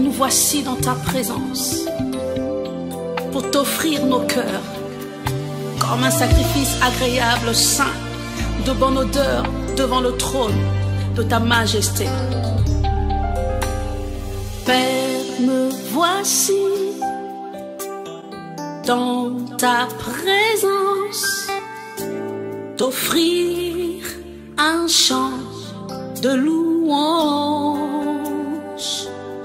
nous voici dans ta présence pour t'offrir nos cœurs comme un sacrifice agréable, saint, de bonne odeur devant le trône de ta majesté. Père, me voici dans ta présence, t'offrir un chant de louange.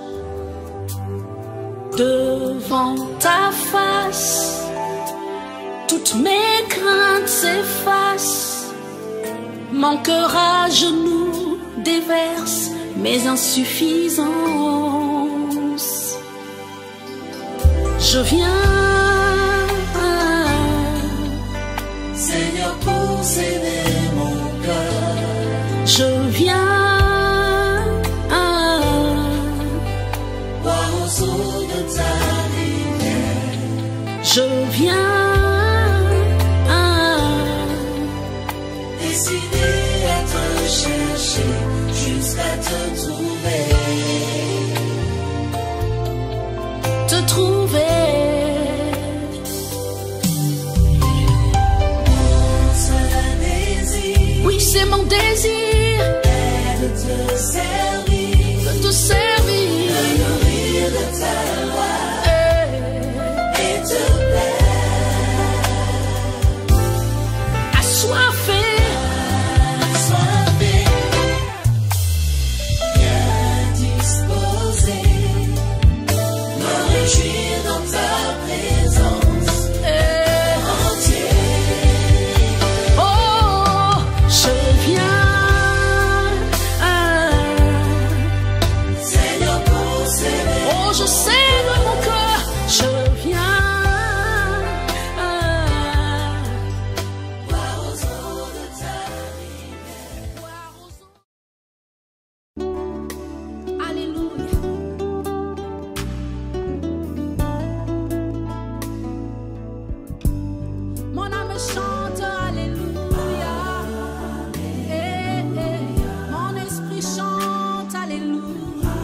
Devant ta face, toutes mes craintes s'effacent, mon cœur à genoux déverse mes insuffisances. Je viens, Seigneur, pour céder mon cœur. je viens, Boire aux eaux de ta rivière. je viens, Décidé à te chercher jusqu'à te trouver. te trouver. Mon seul désir Oui, c'est mon désir est de te servir, de te servir. de nourrir de ta loi et te plaire. Assoiffé, Assoiffé, bien disposé, me réjouir dans ta présence entier. oh, je viens, Seigneur, pour s'aimer, oh, je saigne mon cœur, je viens, boire aux eaux de ta rivière. alléluia. Mon âme chante alléluia. Eh, eh. Mon esprit chante alléluia.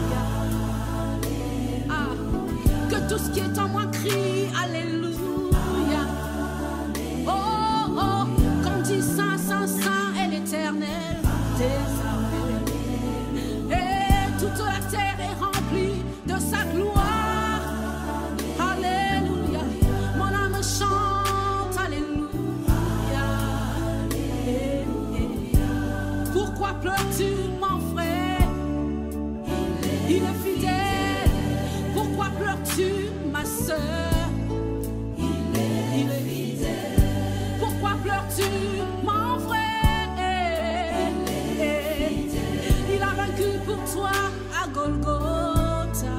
Ah, que tout ce qui est en moi crie alléluia. Oh, oh, comme dit Saint, Saint, Saint est l'Éternel des armées. Et toute la terre est remplie de sa gloire. Alléluia. Mon âme chante alléluia. Eh, eh. Pourquoi pleures-tu, mon frère? Il est fidèle. Pourquoi pleures-tu, ma sœur? Il est fidèle. Pourquoi pleures-tu, mon frère? Il a vaincu pour toi à Golgotha.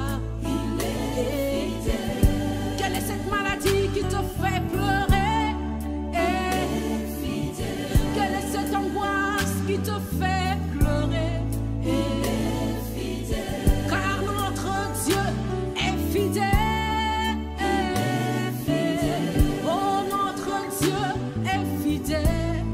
Quelle est cette maladie qui te fait pleurer? Quelle est cette angoisse qui te fait pleurer? Car notre Dieu est fidèle. Oh, notre Dieu est fidèle.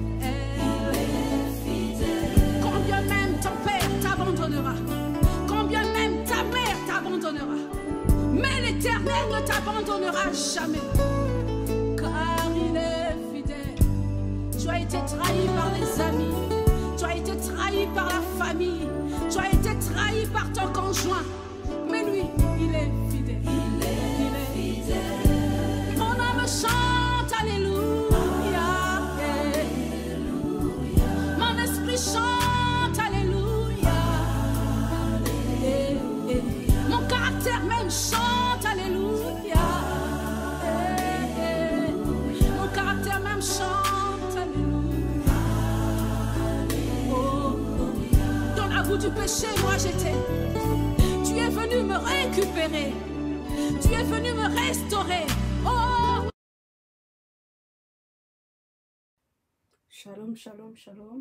Combien même ton père t'abandonnera, combien même ta mère t'abandonnera, mais l'Éternel ne t'abandonnera jamais, car il est fidèle. Tu as été trahi par les amis, tu as été trahi par la famille, tu as été trahi par ton conjoint, mais lui, il est fidèle. Il est fidèle. Mon âme chante alléluia. Mon esprit chante alléluia. Mon caractère même chante alléluia. Mon caractère même chante alléluia. Oh, dans la boue du péché, moi j'étais. Tu es venu me récupérer. Tu es venu me restaurer. Oh! Shalom, shalom, shalom.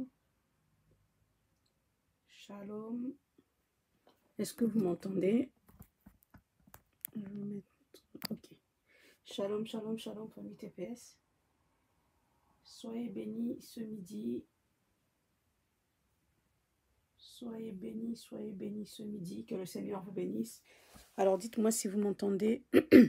Shalom. Est-ce que vous m'entendez? Je vais mettre... Ok. Shalom, shalom, shalom, famille TPS. Soyez bénis ce midi. Soyez bénis ce midi, que le Seigneur vous bénisse. Alors dites-moi si vous m'entendez.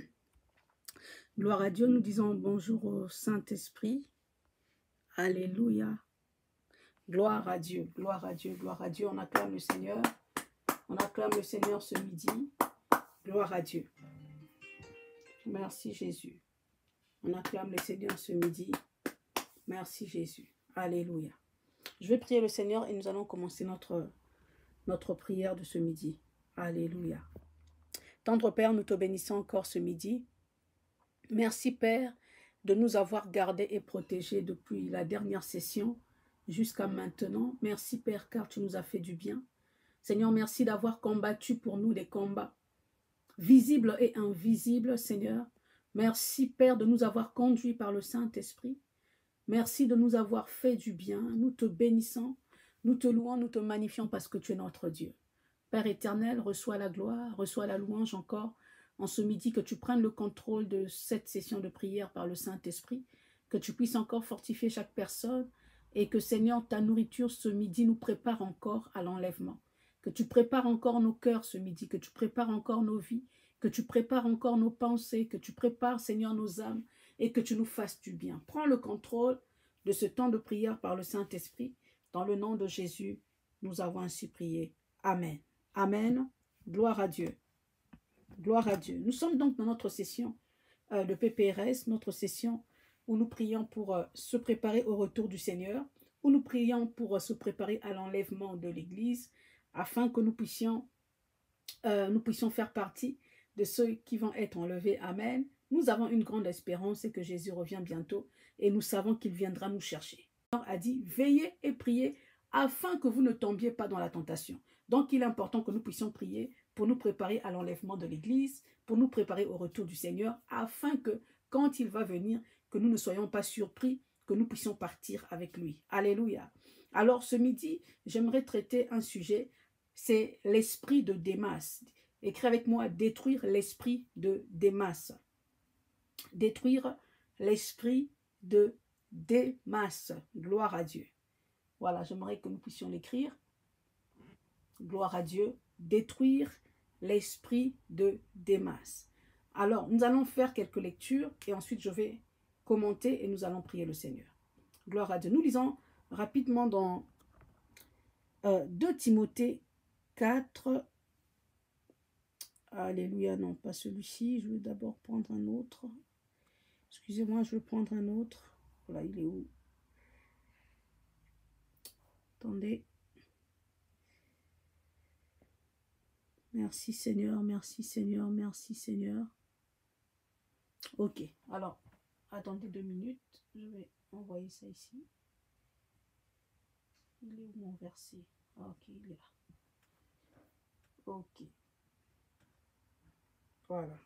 Gloire à Dieu, nous disons bonjour au Saint-Esprit. Alléluia. Gloire à Dieu, gloire à Dieu, gloire à Dieu. On acclame le Seigneur. On acclame le Seigneur ce midi. Gloire à Dieu. Merci Jésus. On acclame le Seigneur ce midi. Merci Jésus. Alléluia. Je vais prier le Seigneur et nous allons commencer notre prière de ce midi. Alléluia. Tendre Père, nous te bénissons encore ce midi. Merci Père de nous avoir gardés et protégés depuis la dernière session jusqu'à maintenant. Merci Père car tu nous as fait du bien. Seigneur, merci d'avoir combattu pour nous des combats visibles et invisibles, Seigneur. Merci Père de nous avoir conduits par le Saint-Esprit. Merci de nous avoir fait du bien. Nous te bénissons, nous te louons, nous te magnifions parce que tu es notre Dieu. Père éternel, reçois la gloire, reçois la louange encore en ce midi, que tu prennes le contrôle de cette session de prière par le Saint-Esprit, que tu puisses encore fortifier chaque personne et que Seigneur, ta nourriture ce midi nous prépare encore à l'enlèvement. Que tu prépares encore nos cœurs ce midi, que tu prépares encore nos vies, que tu prépares encore nos pensées, que tu prépares Seigneur nos âmes, et que tu nous fasses du bien. Prends le contrôle de ce temps de prière par le Saint-Esprit. Dans le nom de Jésus, nous avons ainsi prié. Amen. Amen. Gloire à Dieu. Gloire à Dieu. Nous sommes donc dans notre session de PPRS, notre session où nous prions pour se préparer au retour du Seigneur, où nous prions pour se préparer à l'enlèvement de l'Église, afin que nous puissions faire partie de ceux qui vont être enlevés. Amen. Nous avons une grande espérance et que Jésus revient bientôt et nous savons qu'il viendra nous chercher. Il a dit, veillez et priez afin que vous ne tombiez pas dans la tentation. Donc il est important que nous puissions prier pour nous préparer à l'enlèvement de l'Église, pour nous préparer au retour du Seigneur, afin que quand il va venir, que nous ne soyons pas surpris, que nous puissions partir avec lui. Alléluia. Alors ce midi, j'aimerais traiter un sujet, c'est l'esprit de Démas. Écris avec moi, détruire l'esprit de Démas. Détruire l'esprit de Démas. Gloire à Dieu. Voilà, j'aimerais que nous puissions l'écrire. Gloire à Dieu. Détruire l'esprit de Démas. Alors, nous allons faire quelques lectures et ensuite je vais commenter et nous allons prier le Seigneur. Gloire à Dieu. Nous lisons rapidement dans 2 Timothée 4. Alléluia, non, pas celui-ci. Je vais d'abord prendre un autre. Excusez-moi, je vais prendre un autre. Voilà, il est où? Attendez. Merci Seigneur, merci Seigneur, merci Seigneur. Ok, alors, attendez 2 minutes. Je vais envoyer ça ici. Il est où mon verset? Ok, il est là. Ok. Voilà.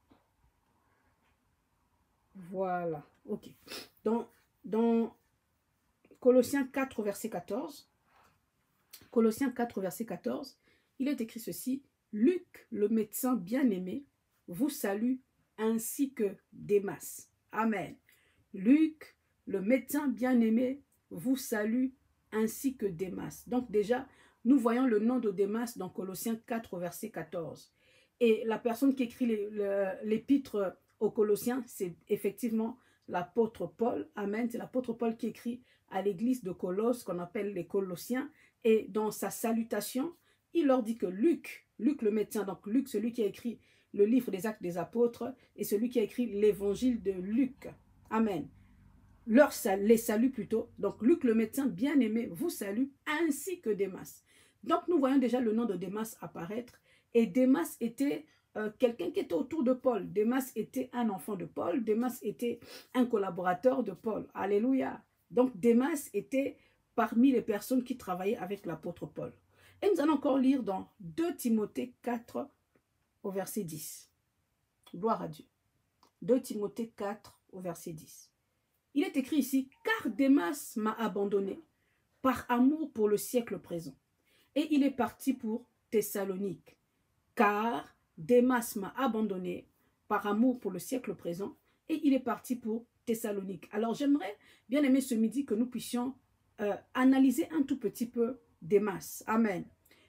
Voilà. Ok. Dans Colossiens 4, verset 14, Colossiens 4, verset 14, il est écrit ceci. Luc, le médecin bien-aimé, vous salue ainsi que Démas. Amen. Luc, le médecin bien-aimé, vous salue ainsi que Démas. Donc déjà, nous voyons le nom de Démas dans Colossiens 4, verset 14. Et la personne qui écrit l'épître aux Colossiens, c'est effectivement l'apôtre Paul. Amen. C'est l'apôtre Paul qui écrit à l'église de Colosse, qu'on appelle les Colossiens. Et dans sa salutation, il leur dit que Luc le médecin, donc Luc, celui qui a écrit le livre des Actes des Apôtres, et celui qui a écrit l'évangile de Luc. Amen. Les salue plutôt. Donc Luc le médecin bien-aimé vous salue, ainsi que Démas. Donc nous voyons déjà le nom de Démas apparaître. Et Démas était quelqu'un qui était autour de Paul. Démas était un enfant de Paul. Démas était un collaborateur de Paul. Alléluia. Donc Démas était parmi les personnes qui travaillaient avec l'apôtre Paul. Et nous allons encore lire dans 2 Timothée 4 au verset 10. Gloire à Dieu. 2 Timothée 4 au verset 10. Il est écrit ici, « Car Démas m'a abandonné par amour pour le siècle présent, et il est parti pour Thessalonique. Car Démas m'a abandonné par amour pour le siècle présent, et il est parti pour Thessalonique. » Alors j'aimerais bien aimer ce midi que nous puissions analyser un tout petit peu Démas. Amen.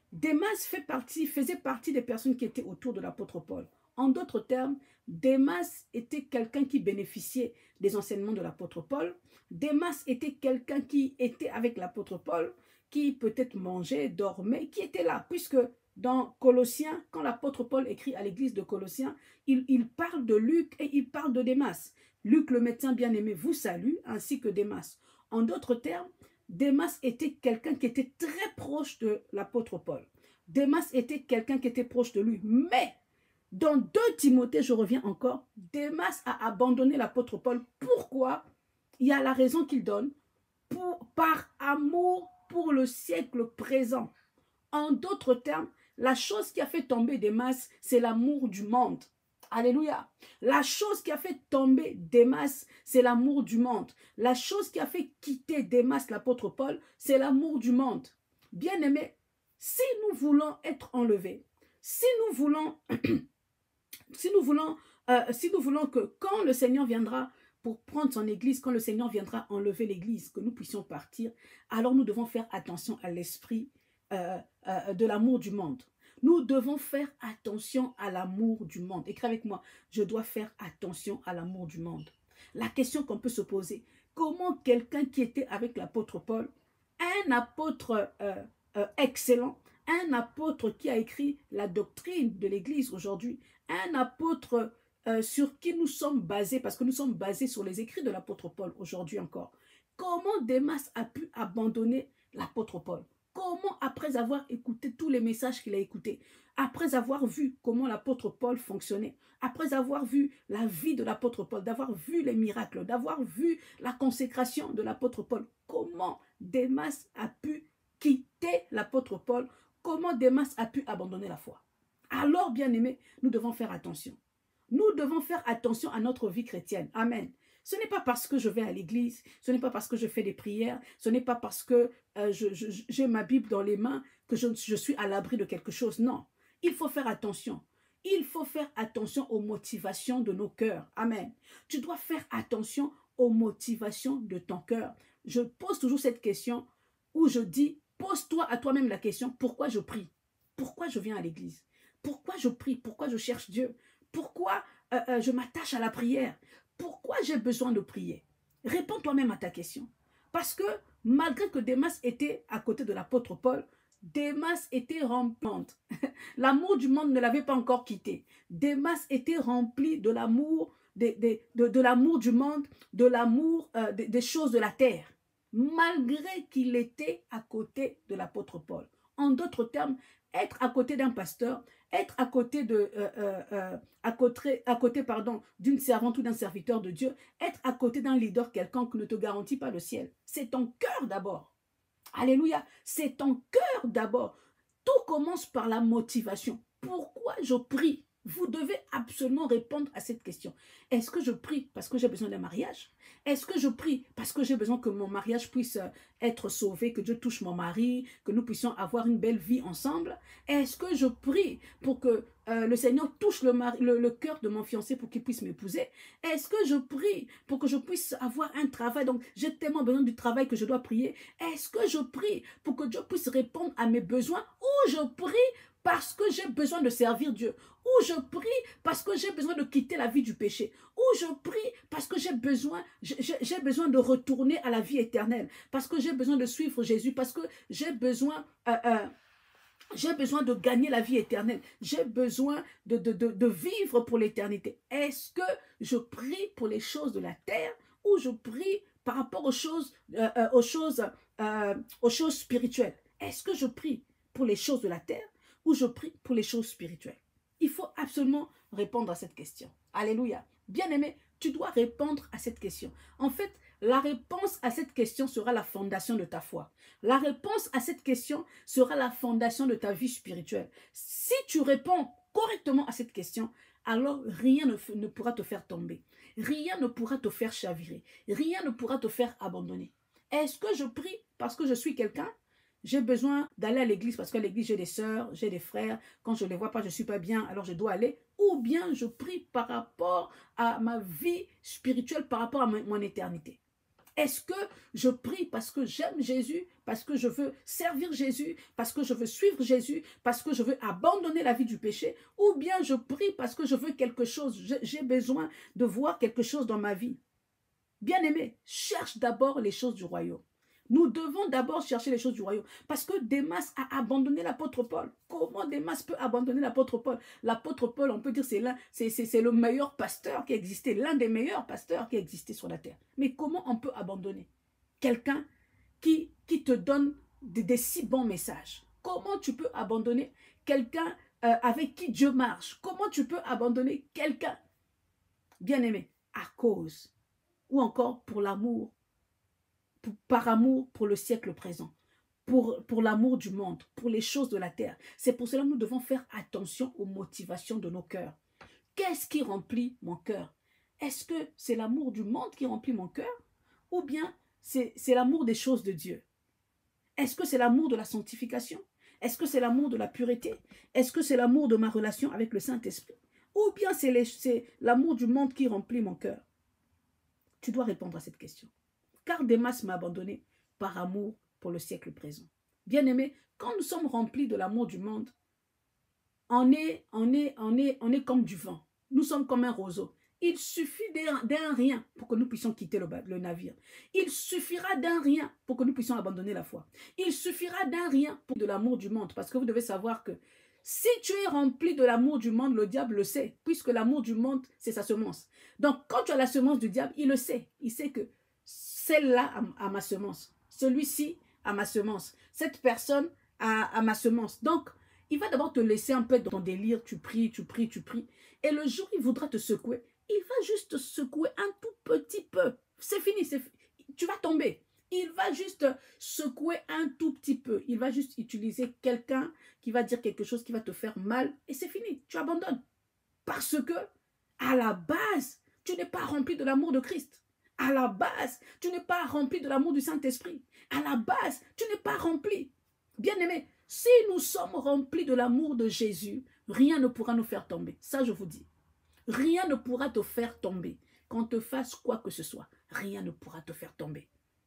Démas faisait partie des personnes qui étaient autour de l'apôtre Paul. En d'autres termes, Démas était quelqu'un qui bénéficiait des enseignements de l'apôtre Paul. Démas était quelqu'un qui était avec l'apôtre Paul, qui peut-être mangeait, dormait, qui était là, puisque dans Colossiens, quand l'apôtre Paul écrit à l'église de Colossiens, il parle de Luc et il parle de Démas. Luc, le médecin bien-aimé, vous salue, ainsi que Démas. En d'autres termes, Démas était quelqu'un qui était très proche de l'apôtre Paul. Démas était quelqu'un qui était proche de lui. Mais, dans 2 Timothée, je reviens encore, Démas a abandonné l'apôtre Paul. Pourquoi? Il y a la raison qu'il donne. Par amour pour le siècle présent. En d'autres termes, la chose qui a fait tomber Démas, c'est l'amour du monde. Alléluia. La chose qui a fait tomber Démas, c'est l'amour du monde. La chose qui a fait quitter Démas, l'apôtre Paul, c'est l'amour du monde. Bien-aimés, si nous voulons être enlevés, si nous voulons que quand le Seigneur viendra pour prendre son église, quand le Seigneur viendra enlever l'église, que nous puissions partir, alors nous devons faire attention à l'esprit de l'amour du monde. Nous devons faire attention à l'amour du monde. Écris avec moi, je dois faire attention à l'amour du monde. La question qu'on peut se poser, comment quelqu'un qui était avec l'apôtre Paul, un apôtre excellent, un apôtre qui a écrit la doctrine de l'église aujourd'hui, un apôtre sur qui nous sommes basés, parce que nous sommes basés sur les écrits de l'apôtre Paul aujourd'hui encore. Comment Démas a pu abandonner l'apôtre Paul? Comment, après avoir écouté tous les messages qu'il a écoutés, après avoir vu comment l'apôtre Paul fonctionnait, après avoir vu la vie de l'apôtre Paul, d'avoir vu les miracles, d'avoir vu la consécration de l'apôtre Paul, comment Démas a pu quitter l'apôtre Paul? Comment Démas a pu abandonner la foi? Alors, bien-aimés, nous devons faire attention. Nous devons faire attention à notre vie chrétienne. Amen. Ce n'est pas parce que je vais à l'église, ce n'est pas parce que je fais des prières, ce n'est pas parce que j'ai ma Bible dans les mains que je suis à l'abri de quelque chose. Non, il faut faire attention. Il faut faire attention aux motivations de nos cœurs. Amen. Tu dois faire attention aux motivations de ton cœur. Je pose toujours cette question où je dis, pose-toi à toi-même la question, pourquoi je prie? Pourquoi je viens à l'église? Pourquoi je prie? Pourquoi je cherche Dieu? Pourquoi je m'attache à la prière? Pourquoi j'ai besoin de prier? Réponds toi-même à ta question. Parce que malgré que Démas était à côté de l'apôtre Paul, Démas était rempli. L'amour du monde ne l'avait pas encore quitté. Démas était rempli de l'amour de l'amour du monde, de l'amour des choses de la terre, malgré qu'il était à côté de l'apôtre Paul. En d'autres termes, être à côté d'un pasteur, être à côté d'une servante ou d'un serviteur de Dieu, être à côté d'un leader quelconque ne te garantit pas le ciel. C'est ton cœur d'abord. Alléluia. C'est ton cœur d'abord. Tout commence par la motivation. Pourquoi je prie? Vous devez absolument répondre à cette question. Est-ce que je prie parce que j'ai besoin d'un mariage? Est-ce que je prie parce que j'ai besoin que mon mariage puisse être sauvé, que Dieu touche mon mari, que nous puissions avoir une belle vie ensemble? Est-ce que je prie pour que le Seigneur touche le cœur de mon fiancé pour qu'il puisse m'épouser? Est-ce que je prie pour que je puisse avoir un travail? Donc, j'ai tellement besoin du travail que je dois prier. Est-ce que je prie pour que Dieu puisse répondre à mes besoins? Ou je prie parce que j'ai besoin de servir Dieu, ou je prie parce que j'ai besoin de quitter la vie du péché, ou je prie parce que j'ai besoin de retourner à la vie éternelle, parce que j'ai besoin de suivre Jésus, parce que j'ai besoin de gagner la vie éternelle, j'ai besoin de vivre pour l'éternité. Est-ce que je prie pour les choses de la terre, ou je prie par rapport aux choses spirituelles? Est-ce que je prie pour les choses de la terre, ou je prie pour les choses spirituelles? Il faut absolument répondre à cette question. Alléluia. Bien-aimé, tu dois répondre à cette question. En fait, la réponse à cette question sera la fondation de ta foi. La réponse à cette question sera la fondation de ta vie spirituelle. Si tu réponds correctement à cette question, alors rien ne pourra te faire tomber. Rien ne pourra te faire chavirer. Rien ne pourra te faire abandonner. Est-ce que je prie parce que je suis quelqu'un? J'ai besoin d'aller à l'église parce qu'à l'église, j'ai des sœurs, j'ai des frères. Quand je ne les vois pas, je ne suis pas bien, alors je dois aller. Ou bien je prie par rapport à ma vie spirituelle, par rapport à mon éternité. Est-ce que je prie parce que j'aime Jésus, parce que je veux servir Jésus, parce que je veux suivre Jésus, parce que je veux abandonner la vie du péché, ou bien je prie parce que je veux quelque chose, j'ai besoin de voir quelque chose dans ma vie? Bien-aimé, cherche d'abord les choses du royaume. Nous devons d'abord chercher les choses du royaume. Parce que Démas a abandonné l'apôtre Paul. Comment Démas peut abandonner l'apôtre Paul? L'apôtre Paul, on peut dire, c'est le meilleur pasteur qui existait, l'un des meilleurs pasteurs qui existait sur la terre. Mais comment on peut abandonner quelqu'un qui te donne des si bons messages? Comment tu peux abandonner quelqu'un avec qui Dieu marche? Comment tu peux abandonner quelqu'un, bien-aimé, à cause ou encore pour l'amour, par amour pour le siècle présent, pour l'amour du monde, pour les choses de la terre? C'est pour cela que nous devons faire attention aux motivations de nos cœurs. Qu'est-ce qui remplit mon cœur? Est-ce que c'est l'amour du monde qui remplit mon cœur? Ou bien c'est l'amour des choses de Dieu? Est-ce que c'est l'amour de la sanctification? Est-ce que c'est l'amour de la pureté? Est-ce que c'est l'amour de ma relation avec le Saint-Esprit? Ou bien c'est l'amour du monde qui remplit mon cœur? Tu dois répondre à cette question. Car Démas m'a abandonné par amour pour le siècle présent. Bien-aimé, quand nous sommes remplis de l'amour du monde, on est comme du vent. Nous sommes comme un roseau. Il suffit d'un rien pour que nous puissions quitter le navire. Il suffira d'un rien pour que nous puissions abandonner la foi. Il suffira d'un rien pour de l'amour du monde. Parce que vous devez savoir que si tu es rempli de l'amour du monde, le diable le sait. Puisque l'amour du monde, c'est sa semence. Donc, quand tu as la semence du diable, il le sait. Il sait que celle-là a ma semence. Celui-ci a ma semence. Cette personne a ma semence. Donc, il va d'abord te laisser un peu dans ton délire. Tu pries, tu pries, tu pries. Et le jour où il voudra te secouer, il va juste te secouer un tout petit peu. C'est fini, tu vas tomber. Il va juste secouer un tout petit peu. Il va juste utiliser quelqu'un qui va dire quelque chose qui va te faire mal. Et c'est fini, tu abandonnes. Parce que, à la base, tu n'es pas rempli de l'amour de Christ. À la base, tu n'es pas rempli de l'amour du Saint-Esprit. À la base, tu n'es pas rempli. Bien-aimé, si nous sommes remplis de l'amour de Jésus, rien ne pourra nous faire tomber. Ça, je vous dis. Rien ne pourra te faire tomber. Qu'on te fasse quoi que ce soit, rien ne pourra te faire tomber.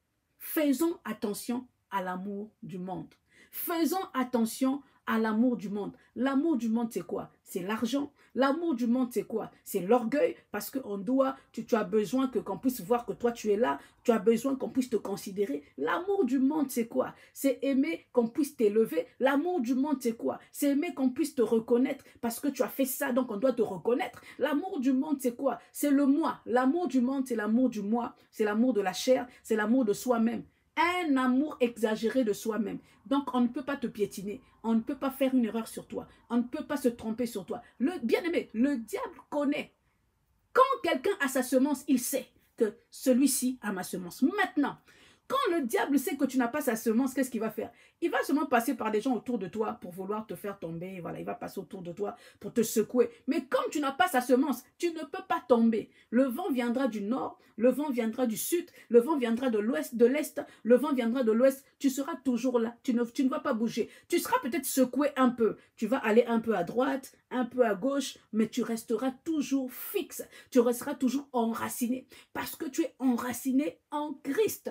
Faisons attention à l'amour du monde. Faisons attention à l'amour du monde. L'amour du monde, c'est quoi? C'est l'argent. L'amour du monde, c'est quoi? C'est l'orgueil, parce que tu as besoin qu'on puisse voir que toi, tu es là. Tu as besoin qu'on puisse te considérer. L'amour du monde, c'est quoi? C'est aimer qu'on puisse t'élever. L'amour du monde, c'est quoi? C'est aimer qu'on puisse te reconnaître, parce que tu as fait ça, donc on doit te reconnaître. L'amour du monde, c'est quoi? C'est le moi. L'amour du monde, c'est l'amour du moi. C'est l'amour de la chair. C'est l'amour de soi-même. Un amour exagéré de soi-même. Donc, on ne peut pas te piétiner. On ne peut pas faire une erreur sur toi. On ne peut pas se tromper sur toi. Bien-aimé, le diable connaît. Quand quelqu'un a sa semence, il sait que celui-ci a ma semence. Maintenant, quand le diable sait que tu n'as pas sa semence, qu'est-ce qu'il va faire? Il va seulement passer par des gens autour de toi pour vouloir te faire tomber. Voilà, il va passer autour de toi pour te secouer. Mais comme tu n'as pas sa semence, tu ne peux pas tomber. Le vent viendra du nord, le vent viendra du sud, le vent viendra de l'ouest, de l'est, le vent viendra de l'ouest. Tu seras toujours là. Tu ne vas pas bouger. Tu seras peut-être secoué un peu. Tu vas aller un peu à droite, un peu à gauche, mais tu resteras toujours fixe. Tu resteras toujours enraciné. Parce que tu es enraciné en Christ.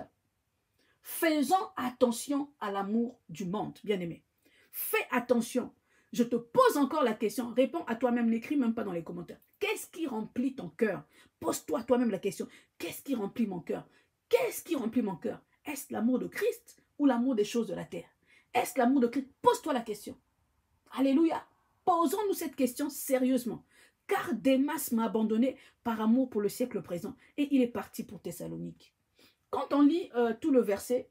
Faisons attention à l'amour du monde, bien-aimé. Fais attention. Je te pose encore la question. Réponds à toi-même, n'écris même pas dans les commentaires. Qu'est-ce qui remplit ton cœur? Pose-toi toi-même la question. Qu'est-ce qui remplit mon cœur? Qu'est-ce qui remplit mon cœur? Est-ce l'amour de Christ ou l'amour des choses de la terre? Est-ce l'amour de Christ? Pose-toi la question. Alléluia. Posons-nous cette question sérieusement. Car Démas m'a abandonné par amour pour le siècle présent et il est parti pour Thessalonique. Quand on lit tout le verset,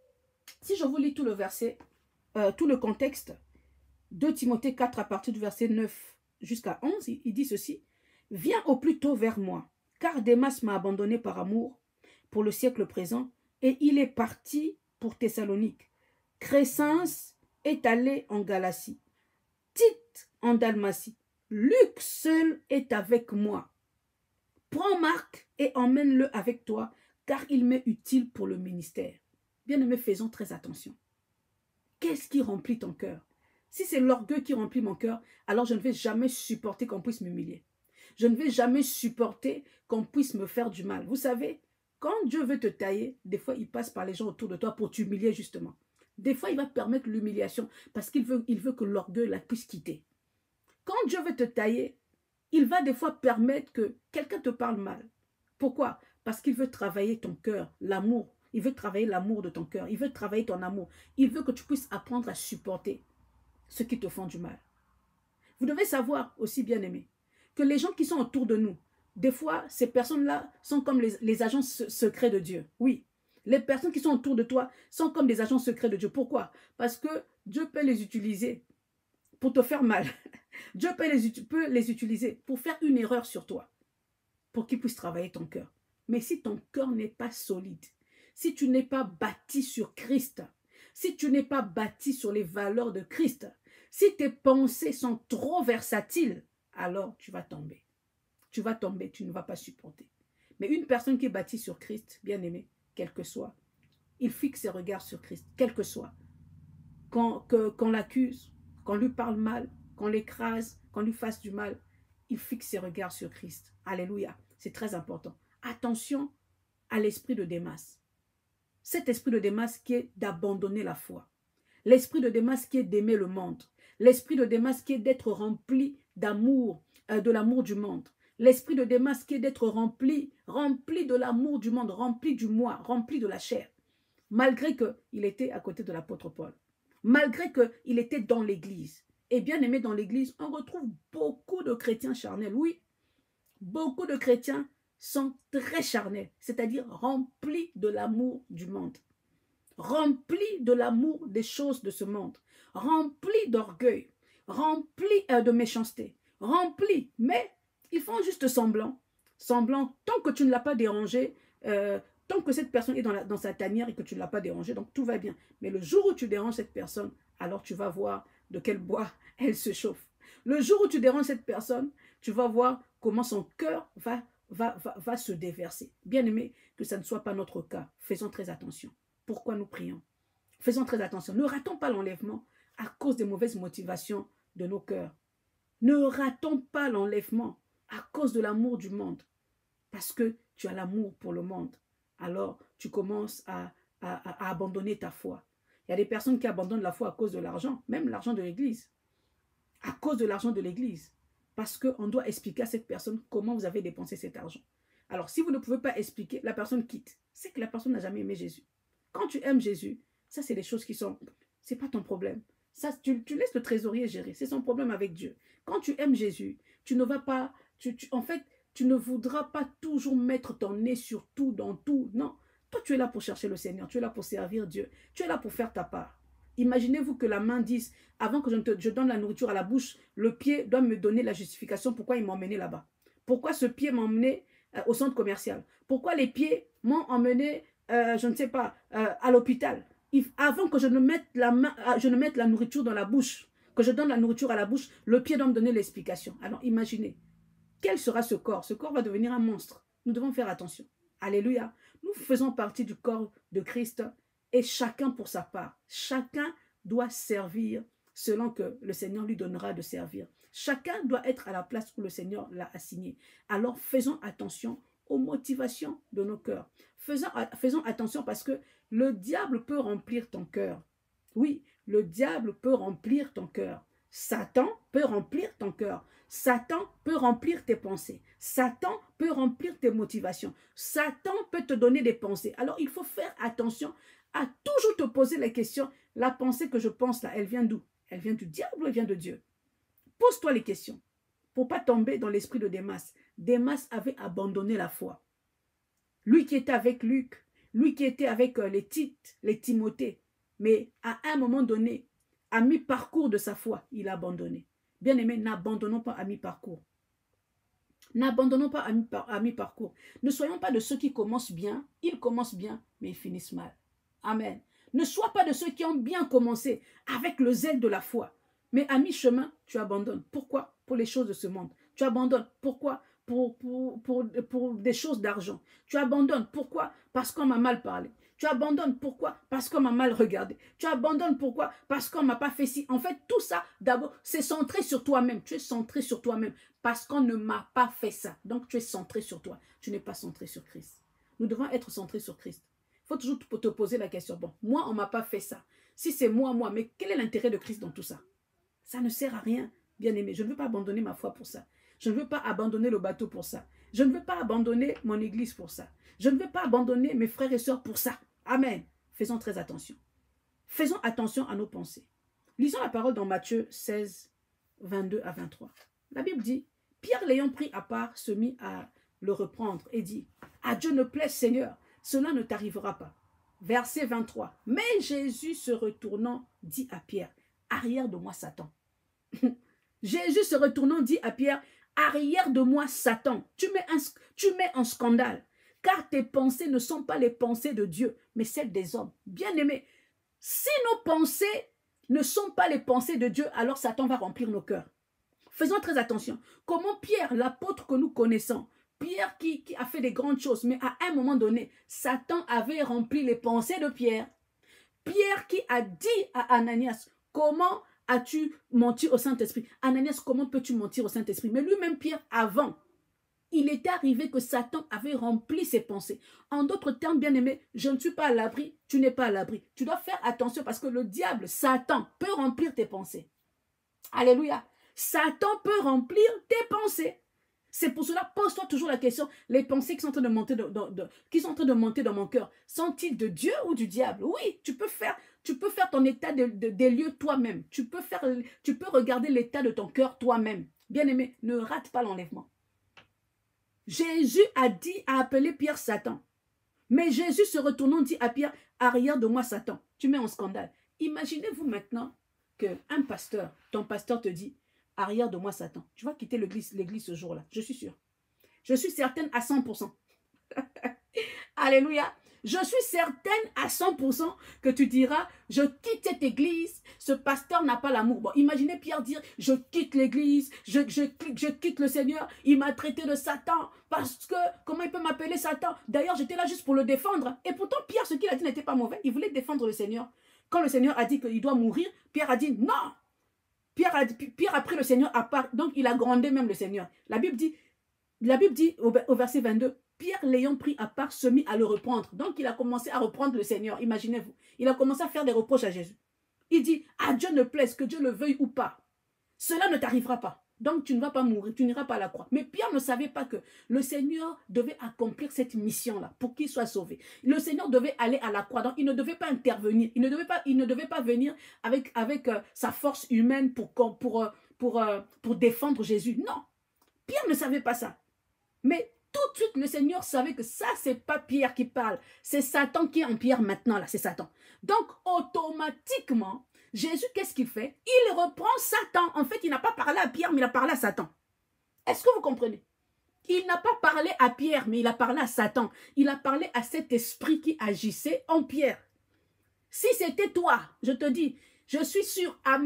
si je vous lis tout le verset, tout le contexte, 2 Timothée 4 à partir du verset 9 jusqu'à 11, il dit ceci. « Viens au plus tôt vers moi, car Démas m'a abandonné par amour pour le siècle présent, et il est parti pour Thessalonique. Crescens est allé en Galatie, Tite en Dalmatie, Luc seul est avec moi. Prends Marc et emmène-le avec toi, car il m'est utile pour le ministère. » Bien-aimés, faisons très attention. Qu'est-ce qui remplit ton cœur? Si c'est l'orgueil qui remplit mon cœur, alors je ne vais jamais supporter qu'on puisse m'humilier. Je ne vais jamais supporter qu'on puisse me faire du mal. Vous savez, Quand Dieu veut te tailler, des fois, il passe par les gens autour de toi pour t'humilier justement. Des fois, il va permettre l'humiliation parce qu'il veut que l'orgueil la puisse quitter. Quand Dieu veut te tailler, il va des fois permettre que quelqu'un te parle mal. Pourquoi? Parce qu'il veut travailler ton cœur, l'amour. Il veut travailler l'amour de ton cœur. Il veut travailler ton amour. Il veut que tu puisses apprendre à supporter ceux qui te font du mal. Vous devez savoir aussi, bien aimés, que les gens qui sont autour de nous, des fois, ces personnes-là sont comme les agents secrets de Dieu. Oui, les personnes qui sont autour de toi sont comme des agents secrets de Dieu. Pourquoi? Parce que Dieu peut les utiliser pour te faire mal. Dieu peut les utiliser pour faire une erreur sur toi, pour qu'il puisse travailler ton cœur. Mais si ton cœur n'est pas solide, si tu n'es pas bâti sur Christ, si tu n'es pas bâti sur les valeurs de Christ, si tes pensées sont trop versatiles, alors tu vas tomber. Tu vas tomber, tu ne vas pas supporter. Mais une personne qui est bâtie sur Christ, bien aimé, quel que soit, il fixe ses regards sur Christ, quel que soit. Qu'on l'accuse, qu'on lui parle mal, qu'on l'écrase, qu'on lui fasse du mal, il fixe ses regards sur Christ. Alléluia, c'est très important. Attention à l'esprit de Démas. Cet esprit de Démas qui est d'abandonner la foi. L'esprit de Démas qui est d'aimer le monde. L'esprit de Démas qui est d'être rempli d'amour, de l'amour du monde. L'esprit de Démas qui est d'être rempli de l'amour du monde, rempli du moi, rempli de la chair. Malgré qu'il était à côté de l'apôtre Paul. Malgré qu'il était dans l'église. Et bien aimé dans l'église, on retrouve beaucoup de chrétiens charnels. Oui, beaucoup de chrétiens sont très charnels, c'est-à-dire remplis de l'amour du monde. Remplis de l'amour des choses de ce monde. Remplis d'orgueil. Remplis de méchanceté. Remplis, mais ils font juste semblant. Semblant, tant que tu ne l'as pas dérangé, tant que cette personne est dans sa tanière et que tu ne l'as pas dérangé, donc tout va bien. Mais le jour où tu déranges cette personne, alors tu vas voir de quel bois elle se chauffe. Le jour où tu déranges cette personne, tu vas voir comment son cœur va se déverser. Bien aimé, que ça ne soit pas notre cas. Faisons très attention. Pourquoi nous prions? Faisons très attention. Ne ratons pas l'enlèvement à cause des mauvaises motivations de nos cœurs. Ne ratons pas l'enlèvement à cause de l'amour du monde. Parce que tu as l'amour pour le monde. Alors, tu commences à abandonner ta foi. Il y a des personnes qui abandonnent la foi à cause de l'argent, même l'argent de l'église. À cause de l'argent de l'église. Parce qu'on doit expliquer à cette personne comment vous avez dépensé cet argent. Alors, si vous ne pouvez pas expliquer, la personne quitte. C'est que la personne n'a jamais aimé Jésus. Quand tu aimes Jésus, ça c'est des choses qui sont... C'est pas ton problème. Ça, tu laisses le trésorier gérer. C'est son problème avec Dieu. Quand tu aimes Jésus, tu ne vas pas... en fait, tu ne voudras pas toujours mettre ton nez sur tout, dans tout. Non. Toi, tu es là pour chercher le Seigneur. Tu es là pour servir Dieu. Tu es là pour faire ta part. Imaginez-vous que la main dise, avant que je donne la nourriture à la bouche, le pied doit me donner la justification pourquoi il m'a emmené là-bas. Pourquoi ce pied m'a emmené au centre commercial. Pourquoi les pieds m'ont emmené, je ne sais pas, à l'hôpital. Avant que je ne mette la nourriture dans la bouche, que je donne la nourriture à la bouche, le pied doit me donner l'explication. Alors imaginez, quel sera ce corps? Ce corps va devenir un monstre. Nous devons faire attention. Alléluia. Nous faisons partie du corps de Christ et chacun pour sa part. Chacun doit servir selon que le Seigneur lui donnera de servir. Chacun doit être à la place où le Seigneur l'a assigné. Alors faisons attention aux motivations de nos cœurs. Faisons attention parce que le diable peut remplir ton cœur. Oui, le diable peut remplir ton cœur. Satan peut remplir ton cœur. Satan peut remplir tes pensées. Satan peut remplir tes motivations. Satan peut te donner des pensées. Alors, il faut faire attention à toujours te poser la question, la pensée que je pense là, elle vient d'où? Elle vient du diable ou elle vient de Dieu? Pose-toi les questions pour ne pas tomber dans l'esprit de Démas. Démas avait abandonné la foi. Lui qui était avec Luc, lui qui était avec les Tites, les Timothée, mais à un moment donné, à mi-parcours de sa foi, il a abandonné. Bien-aimés, n'abandonnons pas à mi-parcours. N'abandonnons pas à mi-parcours. Ne soyons pas de ceux qui commencent bien, ils commencent bien, mais ils finissent mal. Amen. Ne sois pas de ceux qui ont bien commencé avec le zèle de la foi. Mais à mi-chemin, tu abandonnes. Pourquoi? Pour les choses de ce monde. Tu abandonnes. Pourquoi? Pour des choses d'argent. Tu abandonnes. Pourquoi? Parce qu'on m'a mal parlé. Tu abandonnes. Pourquoi? Parce qu'on m'a mal regardé. Tu abandonnes. Pourquoi? Parce qu'on ne m'a pas fait ci. En fait, tout ça, d'abord, c'est centré sur toi-même. Tu es centré sur toi-même parce qu'on ne m'a pas fait ça. Donc, tu es centré sur toi. Tu n'es pas centré sur Christ. nous devons être centrés sur Christ. Il faut toujours te poser la question, bon, moi, on ne m'a pas fait ça. Si c'est moi, mais quel est l'intérêt de Christ dans tout ça? Ça ne sert à rien, bien-aimé. Je ne veux pas abandonner ma foi pour ça. Je ne veux pas abandonner le bateau pour ça. Je ne veux pas abandonner mon église pour ça. Je ne veux pas abandonner mes frères et sœurs pour ça. Amen. Faisons très attention. Faisons attention à nos pensées. Lisons la parole dans Matthieu 16, 22 à 23. La Bible dit, Pierre l'ayant pris à part se mit à le reprendre et dit, à Dieu ne plaise Seigneur, cela ne t'arrivera pas. Verset 23. Mais Jésus se retournant dit à Pierre, arrière de moi Satan. Jésus se retournant dit à Pierre, arrière de moi Satan. Tu mets en scandale, car tes pensées ne sont pas les pensées de Dieu, mais celles des hommes. Bien-aimés, si nos pensées ne sont pas les pensées de Dieu, alors Satan va remplir nos cœurs. Faisons très attention. Comment Pierre, l'apôtre que nous connaissons, Pierre qui a fait des grandes choses, mais à un moment donné, Satan avait rempli les pensées de Pierre. Pierre qui a dit à Ananias, comment as-tu menti au Saint-Esprit? Ananias, comment peux-tu mentir au Saint-Esprit? Mais lui-même, Pierre, avant, il était arrivé que Satan avait rempli ses pensées. En d'autres termes, bien-aimé, je ne suis pas à l'abri, tu n'es pas à l'abri. Tu dois faire attention parce que le diable, Satan, peut remplir tes pensées. Alléluia. Satan peut remplir tes pensées. C'est pour cela, pose-toi toujours la question, les pensées qui sont en train de monter dans mon cœur, sont-ils de Dieu ou du diable? Oui, tu peux faire ton état des lieux toi-même. Tu peux regarder l'état de ton cœur toi-même. Bien-aimé, ne rate pas l'enlèvement. Jésus a appelé Pierre Satan. Mais Jésus se retournant dit à Pierre, arrière de moi Satan. Tu mets en scandale. Imaginez-vous maintenant qu'un pasteur, ton pasteur te dit, arrière de moi Satan. Tu vas quitter l'église ce jour-là. Je suis sûre. Je suis certaine à 100%. Alléluia. Je suis certaine à 100% que tu diras, je quitte cette église, ce pasteur n'a pas l'amour. Bon, imaginez Pierre dire, je quitte l'église, je quitte le Seigneur, il m'a traité de Satan, parce que, comment il peut m'appeler Satan? D'ailleurs, j'étais là juste pour le défendre. Et pourtant, Pierre, ce qu'il a dit n'était pas mauvais, il voulait défendre le Seigneur. Quand le Seigneur a dit qu'il doit mourir, Pierre a dit, non. Pierre a pris le Seigneur à part, donc il a grondé même le Seigneur. La Bible dit au verset 22, Pierre l'ayant pris à part se mit à le reprendre. Donc il a commencé à reprendre le Seigneur, imaginez-vous. Il a commencé à faire des reproches à Jésus. Il dit, à Dieu ne plaise, que Dieu le veuille ou pas. Cela ne t'arrivera pas. Donc tu ne vas pas mourir, tu n'iras pas à la croix. Mais Pierre ne savait pas que le Seigneur devait accomplir cette mission-là pour qu'il soit sauvé. Le Seigneur devait aller à la croix, donc il ne devait pas intervenir. Il ne devait pas venir avec sa force humaine pour défendre Jésus. Non, Pierre ne savait pas ça. Mais tout de suite, le Seigneur savait que ça, c'est pas Pierre qui parle. C'est Satan qui est en Pierre maintenant, là, c'est Satan. Donc, automatiquement, Jésus, qu'est-ce qu'il fait? Il reprend Satan. En fait, il n'a pas parlé à Pierre, mais il a parlé à Satan. Est-ce que vous comprenez? Il n'a pas parlé à Pierre, mais il a parlé à Satan. Il a parlé à cet esprit qui agissait en Pierre. Si c'était toi, je te dis, je suis sûr, à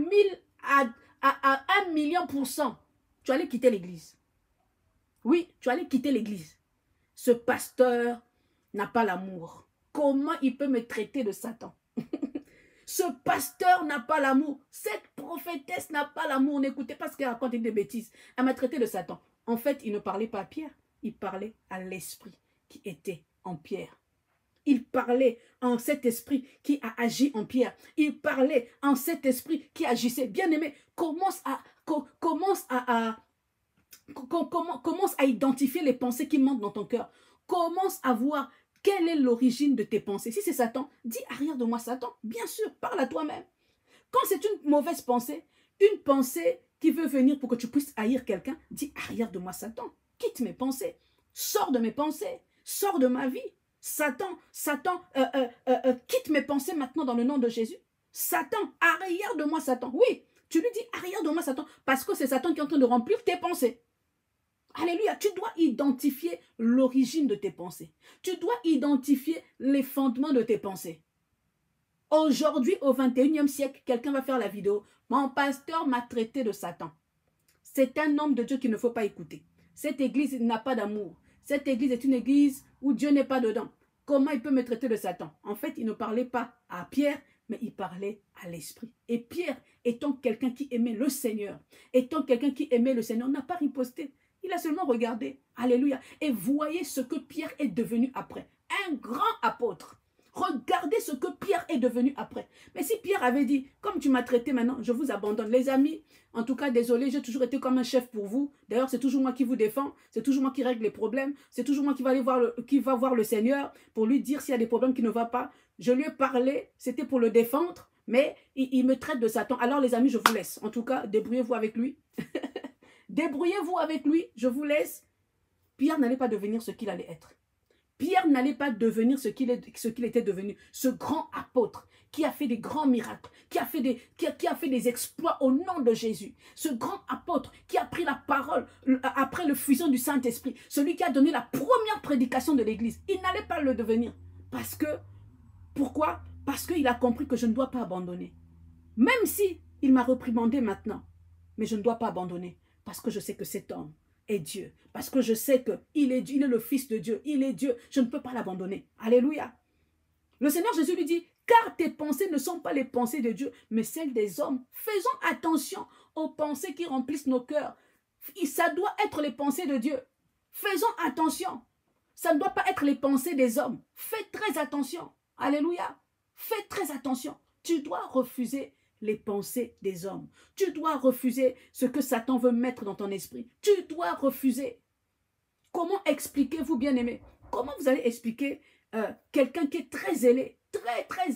1 million %, tu allais quitter l'église. Oui, tu allais quitter l'église. Ce pasteur n'a pas l'amour. Comment il peut me traiter de Satan? Ce pasteur n'a pas l'amour. Cette prophétesse n'a pas l'amour. N'écoutez pas ce qu'elle raconte des bêtises. Elle m'a traité de Satan. En fait, il ne parlait pas à Pierre. Il parlait à l'esprit qui était en Pierre. Il parlait en cet esprit qui a agi en Pierre. Il parlait en cet esprit qui agissait. Bien-aimé, commence à identifier les pensées qui montent dans ton cœur. Commence à voir quelle est l'origine de tes pensées. Si c'est Satan, dis arrière de moi Satan. Bien sûr, parle à toi-même. Quand c'est une mauvaise pensée, une pensée qui veut venir pour que tu puisses haïr quelqu'un, dis arrière de moi Satan. Quitte mes pensées. Sors de mes pensées. Sors de ma vie. Satan, quitte mes pensées maintenant dans le nom de Jésus. Satan, arrière de moi Satan. Oui, tu lui dis arrière de moi Satan parce que c'est Satan qui est en train de remplir tes pensées. Alléluia, tu dois identifier l'origine de tes pensées. Tu dois identifier les fondements de tes pensées. Aujourd'hui, au 21e siècle, quelqu'un va faire la vidéo. Mon pasteur m'a traité de Satan. C'est un homme de Dieu qu'il ne faut pas écouter. Cette église n'a pas d'amour. Cette église est une église où Dieu n'est pas dedans. Comment il peut me traiter de Satan? En fait, il ne parlait pas à Pierre, mais il parlait à l'esprit. Et Pierre, étant quelqu'un qui aimait le Seigneur, n'a pas riposté. Il a seulement regardé. Alléluia. Et voyez ce que Pierre est devenu après. un grand apôtre. Regardez ce que Pierre est devenu après. Mais si Pierre avait dit, comme tu m'as traité maintenant, je vous abandonne. Les amis, en tout cas, désolé, j'ai toujours été comme un chef pour vous. D'ailleurs, c'est toujours moi qui vous défends. C'est toujours moi qui règle les problèmes. C'est toujours moi qui va voir le Seigneur pour lui dire s'il y a des problèmes qui ne vont pas. Je lui ai parlé, c'était pour le défendre, mais il me traite de Satan. Alors les amis, je vous laisse. En tout cas, débrouillez-vous avec lui. Débrouillez-vous avec lui, je vous laisse. Pierre n'allait pas devenir ce qu'il allait être. Pierre n'allait pas devenir ce qu'il était devenu. Ce grand apôtre qui a fait des grands miracles, qui a fait des exploits au nom de Jésus. Ce grand apôtre qui a pris la parole après le fusion du Saint-Esprit. Celui qui a donné la première prédication de l'Église. Il n'allait pas le devenir. Parce que, pourquoi? Parce qu'il a compris que je ne dois pas abandonner. Même si il m'a reprimandé maintenant. Mais je ne dois pas abandonner. Parce que je sais que cet homme est Dieu. Parce que je sais qu'il est le Fils de Dieu. Il est Dieu. Je ne peux pas l'abandonner. Alléluia. Le Seigneur Jésus lui dit, car tes pensées ne sont pas les pensées de Dieu, mais celles des hommes. Faisons attention aux pensées qui remplissent nos cœurs. Ça doit être les pensées de Dieu. Faisons attention. Ça ne doit pas être les pensées des hommes. Fais très attention. Alléluia. Fais très attention. Tu dois refuser les pensées des hommes. Tu dois refuser ce que Satan veut mettre dans ton esprit. Tu dois refuser. Comment expliquez-vous, bien-aimés? Comment vous allez expliquer quelqu'un qui est très zélé, très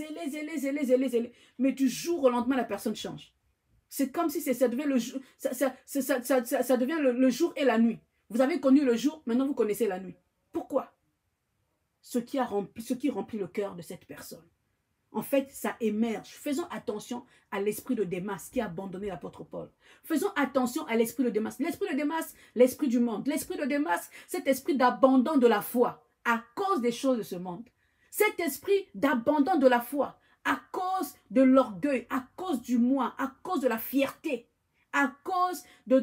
zélé, mais du jour au lendemain, la personne change. C'est comme si ça devient le jour, ça devient le jour et la nuit. Vous avez connu le jour, maintenant vous connaissez la nuit. Pourquoi? Ce qui remplit le cœur de cette personne. En fait, ça émerge. Faisons attention à l'esprit de Démas qui a abandonné l'apôtre Paul. Faisons attention à l'esprit de Démas. L'esprit de Démas, l'esprit du monde. L'esprit de Démas, cet esprit d'abandon de la foi à cause des choses de ce monde. Cet esprit d'abandon de la foi à cause de l'orgueil, à cause du moi, à cause de la fierté, à cause de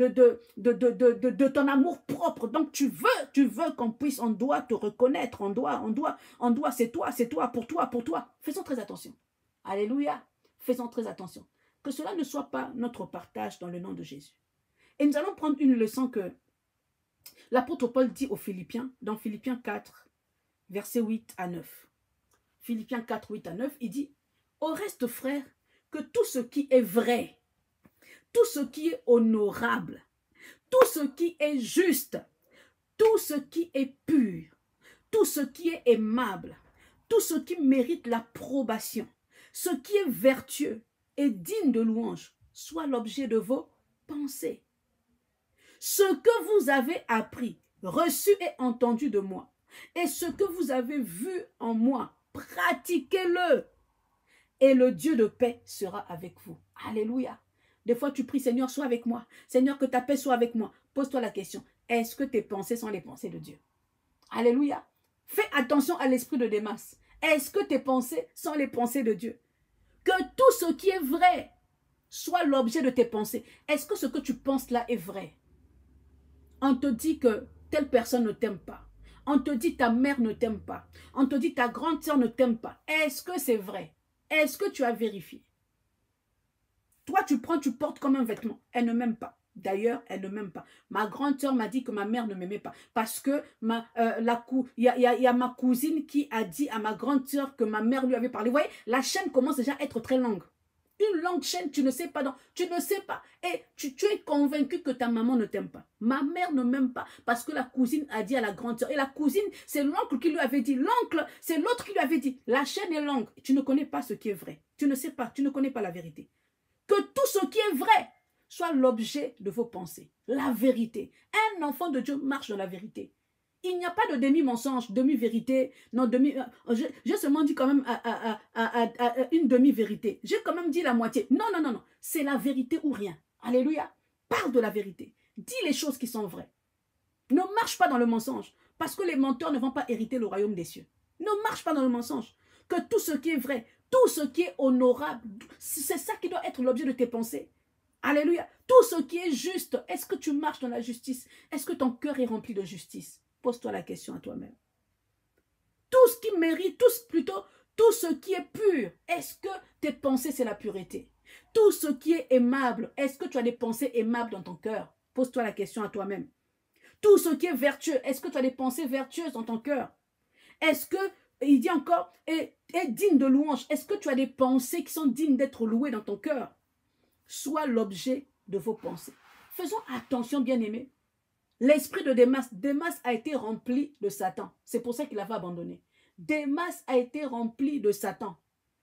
ton amour propre. Donc tu veux qu'on puisse, on doit te reconnaître, on doit, c'est toi, pour toi. Faisons très attention. Alléluia. Faisons très attention. Que cela ne soit pas notre partage dans le nom de Jésus. Et nous allons prendre une leçon que l'apôtre Paul dit aux Philippiens, dans Philippiens 4, versets 8 à 9. Philippiens 4, 8 à 9, il dit, « Au reste, frères, que tout ce qui est vrai, tout ce qui est honorable, tout ce qui est juste, tout ce qui est pur, tout ce qui est aimable, tout ce qui mérite l'approbation, ce qui est vertueux et digne de louange, soit l'objet de vos pensées. Ce que vous avez appris, reçu et entendu de moi, et ce que vous avez vu en moi, pratiquez-le, et le Dieu de paix sera avec vous. » Alléluia. Des fois, tu pries, Seigneur, sois avec moi. Seigneur, que ta paix soit avec moi. Pose-toi la question, est-ce que tes pensées sont les pensées de Dieu? Alléluia. Fais attention à l'esprit de Démas. Est-ce que tes pensées sont les pensées de Dieu? Que tout ce qui est vrai soit l'objet de tes pensées. Est-ce que ce que tu penses là est vrai? On te dit que telle personne ne t'aime pas. On te dit ta mère ne t'aime pas. On te dit ta grande sœur ne t'aime pas. Est-ce que c'est vrai? Est-ce que tu as vérifié? Toi, tu portes comme un vêtement. Elle ne m'aime pas. D'ailleurs, elle ne m'aime pas. Ma grande sœur m'a dit que ma mère ne m'aimait pas. Parce que il y a ma cousine qui a dit à ma grande sœur que ma mère lui avait parlé. Vous voyez, la chaîne commence déjà à être très longue. Une longue chaîne, tu ne sais pas. Tu ne sais pas. Et tu es convaincu que ta maman ne t'aime pas. Ma mère ne m'aime pas parce que la cousine a dit à la grande sœur. Et la cousine, c'est l'oncle qui lui avait dit. L'oncle, c'est l'autre qui lui avait dit. La chaîne est longue. Tu ne connais pas ce qui est vrai. Tu ne sais pas. Tu ne connais pas la vérité. Que tout ce qui est vrai soit l'objet de vos pensées. La vérité. Un enfant de Dieu marche dans la vérité. Il n'y a pas de demi-mensonge, demi-vérité. Non, j'ai seulement dit quand même une demi-vérité. J'ai quand même dit la moitié. Non. C'est la vérité ou rien. Alléluia. Parle de la vérité. Dis les choses qui sont vraies. Ne marche pas dans le mensonge. Parce que les menteurs ne vont pas hériter le royaume des cieux. Ne marche pas dans le mensonge. Que tout ce qui est vrai, tout ce qui est honorable, c'est ça qui doit être l'objet de tes pensées. Alléluia. Tout ce qui est juste, est-ce que tu marches dans la justice? Est-ce que ton cœur est rempli de justice? Pose-toi la question à toi-même. Tout ce qui mérite, tout ce qui est pur, est-ce que tes pensées, c'est la pureté? Tout ce qui est aimable, est-ce que tu as des pensées aimables dans ton cœur? Pose-toi la question à toi-même. Tout ce qui est vertueux, est-ce que tu as des pensées vertueuses dans ton cœur? Est-ce que, il dit encore, est digne de louange? Est-ce que tu as des pensées qui sont dignes d'être louées dans ton cœur? Sois l'objet de vos pensées. Faisons attention, bien-aimés. L'esprit de Démas a été rempli de Satan. C'est pour ça qu'il avait abandonné. Démas a été rempli de Satan.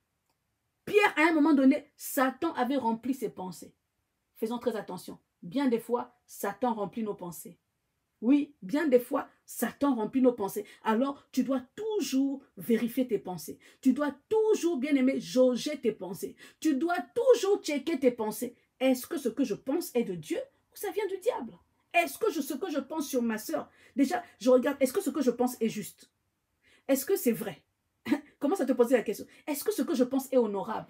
Pierre, à un moment donné, Satan avait rempli ses pensées. Faisons très attention. Bien des fois, Satan remplit nos pensées. Oui, bien des fois, Satan remplit nos pensées. Alors, tu dois toujours vérifier tes pensées. Tu dois toujours, bien aimé, jauger tes pensées. Tu dois toujours checker tes pensées. Est-ce que ce que je pense est de Dieu ou ça vient du diable? Est-ce que ce que je pense sur ma soeur, déjà, je regarde, est-ce que ce que je pense est juste? Est-ce que c'est vrai? Commence à te poser la question. Est-ce que ce que je pense est honorable?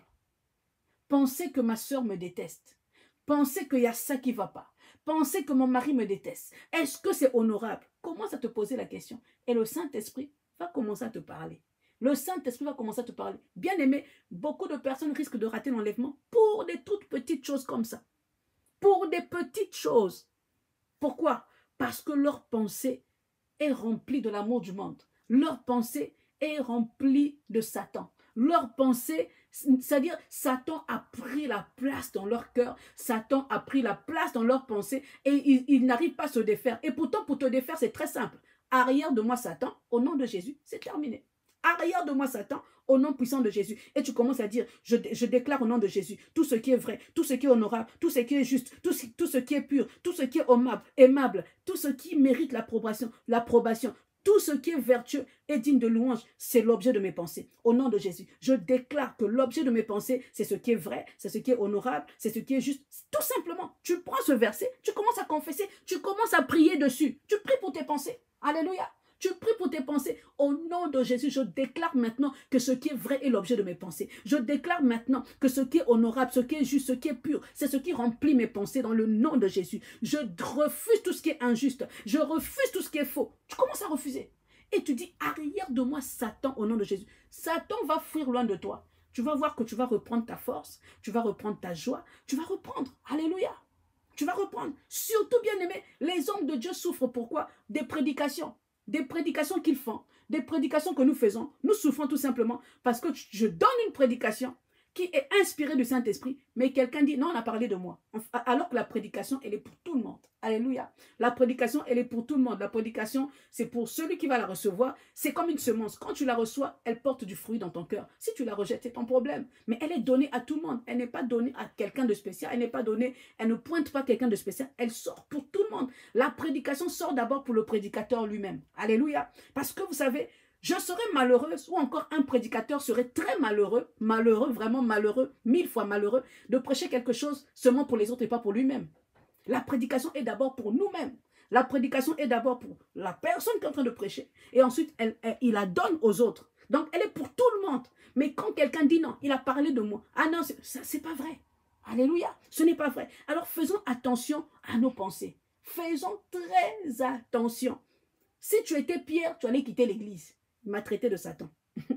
Penser que ma soeur me déteste. Penser qu'il y a ça qui ne va pas. Penser que mon mari me déteste. Est-ce que c'est honorable? Commence à te poser la question. Et le Saint-Esprit va commencer à te parler. Le Saint-Esprit va commencer à te parler. Bien aimé, beaucoup de personnes risquent de rater l'enlèvement pour des toutes petites choses comme ça. Pour des petites choses. Pourquoi? Parce que leur pensée est remplie de l'amour du monde. Leur pensée est remplie de Satan. Leur pensée, c'est-à-dire Satan a pris la place dans leur cœur. Satan a pris la place dans leur pensée et ils n'arrivent pas à se défaire. Et pourtant, pour te défaire, c'est très simple. Arrière de moi, Satan, au nom de Jésus, c'est terminé. Arrière de moi, Satan, au nom puissant de Jésus. Et tu commences à dire, je déclare au nom de Jésus, tout ce qui est vrai, tout ce qui est honorable, tout ce qui est juste, tout ce qui est pur, tout ce qui est aimable, tout ce qui mérite l'approbation, tout ce qui est vertueux et digne de louange, c'est l'objet de mes pensées. Au nom de Jésus, je déclare que l'objet de mes pensées, c'est ce qui est vrai, c'est ce qui est honorable, c'est ce qui est juste. Tout simplement, tu prends ce verset, tu commences à confesser, tu commences à prier dessus. Tu pries pour tes pensées. Alléluia. Tu pries pour tes pensées. Au nom de Jésus, je déclare maintenant que ce qui est vrai est l'objet de mes pensées. Je déclare maintenant que ce qui est honorable, ce qui est juste, ce qui est pur, c'est ce qui remplit mes pensées dans le nom de Jésus. Je refuse tout ce qui est injuste. Je refuse tout ce qui est faux. Tu commences à refuser. Et tu dis, arrière de moi, Satan, au nom de Jésus. Satan va fuir loin de toi. Tu vas voir que tu vas reprendre ta force, tu vas reprendre ta joie, tu vas reprendre. Alléluia. Tu vas reprendre. Surtout, bien aimé, les hommes de Dieu souffrent pourquoi? Des prédications. Des prédications qu'ils font, des prédications que nous faisons, nous souffrons tout simplement parce que je donne une prédication qui est inspirée du Saint-Esprit, mais quelqu'un dit, non, on a parlé de moi. Alors que la prédication, elle est pour tout le monde. Alléluia. La prédication, elle est pour tout le monde. La prédication, c'est pour celui qui va la recevoir. C'est comme une semence. Quand tu la reçois, elle porte du fruit dans ton cœur. Si tu la rejettes, c'est ton problème. Mais elle est donnée à tout le monde. Elle n'est pas donnée à quelqu'un de spécial. Elle n'est pas donnée, elle ne pointe pas quelqu'un de spécial. Elle sort pour tout le monde. La prédication sort d'abord pour le prédicateur lui-même. Alléluia. Parce que vous savez, je serais malheureuse ou encore un prédicateur serait très malheureux, vraiment malheureux, 1000 fois malheureux, de prêcher quelque chose seulement pour les autres et pas pour lui-même. La prédication est d'abord pour nous-mêmes. La prédication est d'abord pour la personne qui est en train de prêcher. Et ensuite, il la donne aux autres. Donc, elle est pour tout le monde. Mais quand quelqu'un dit non, il a parlé de moi. Ah non, c'est pas vrai. Alléluia, ce n'est pas vrai. Alors, faisons attention à nos pensées. Faisons très attention. Si tu étais Pierre, tu allais quitter l'église. Il m'a traité de Satan.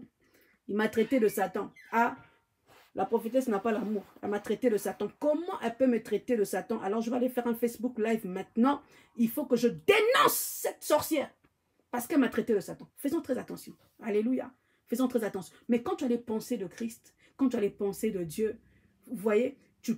Il m'a traité de Satan. Ah, la prophétesse n'a pas l'amour. Elle m'a traité de Satan. Comment elle peut me traiter de Satan? Alors, je vais aller faire un Facebook live maintenant. Il faut que je dénonce cette sorcière. Parce qu'elle m'a traité de Satan. Faisons très attention. Alléluia. Faisons très attention. Mais quand tu as les pensées de Christ, quand tu as les pensées de Dieu, vous voyez, tu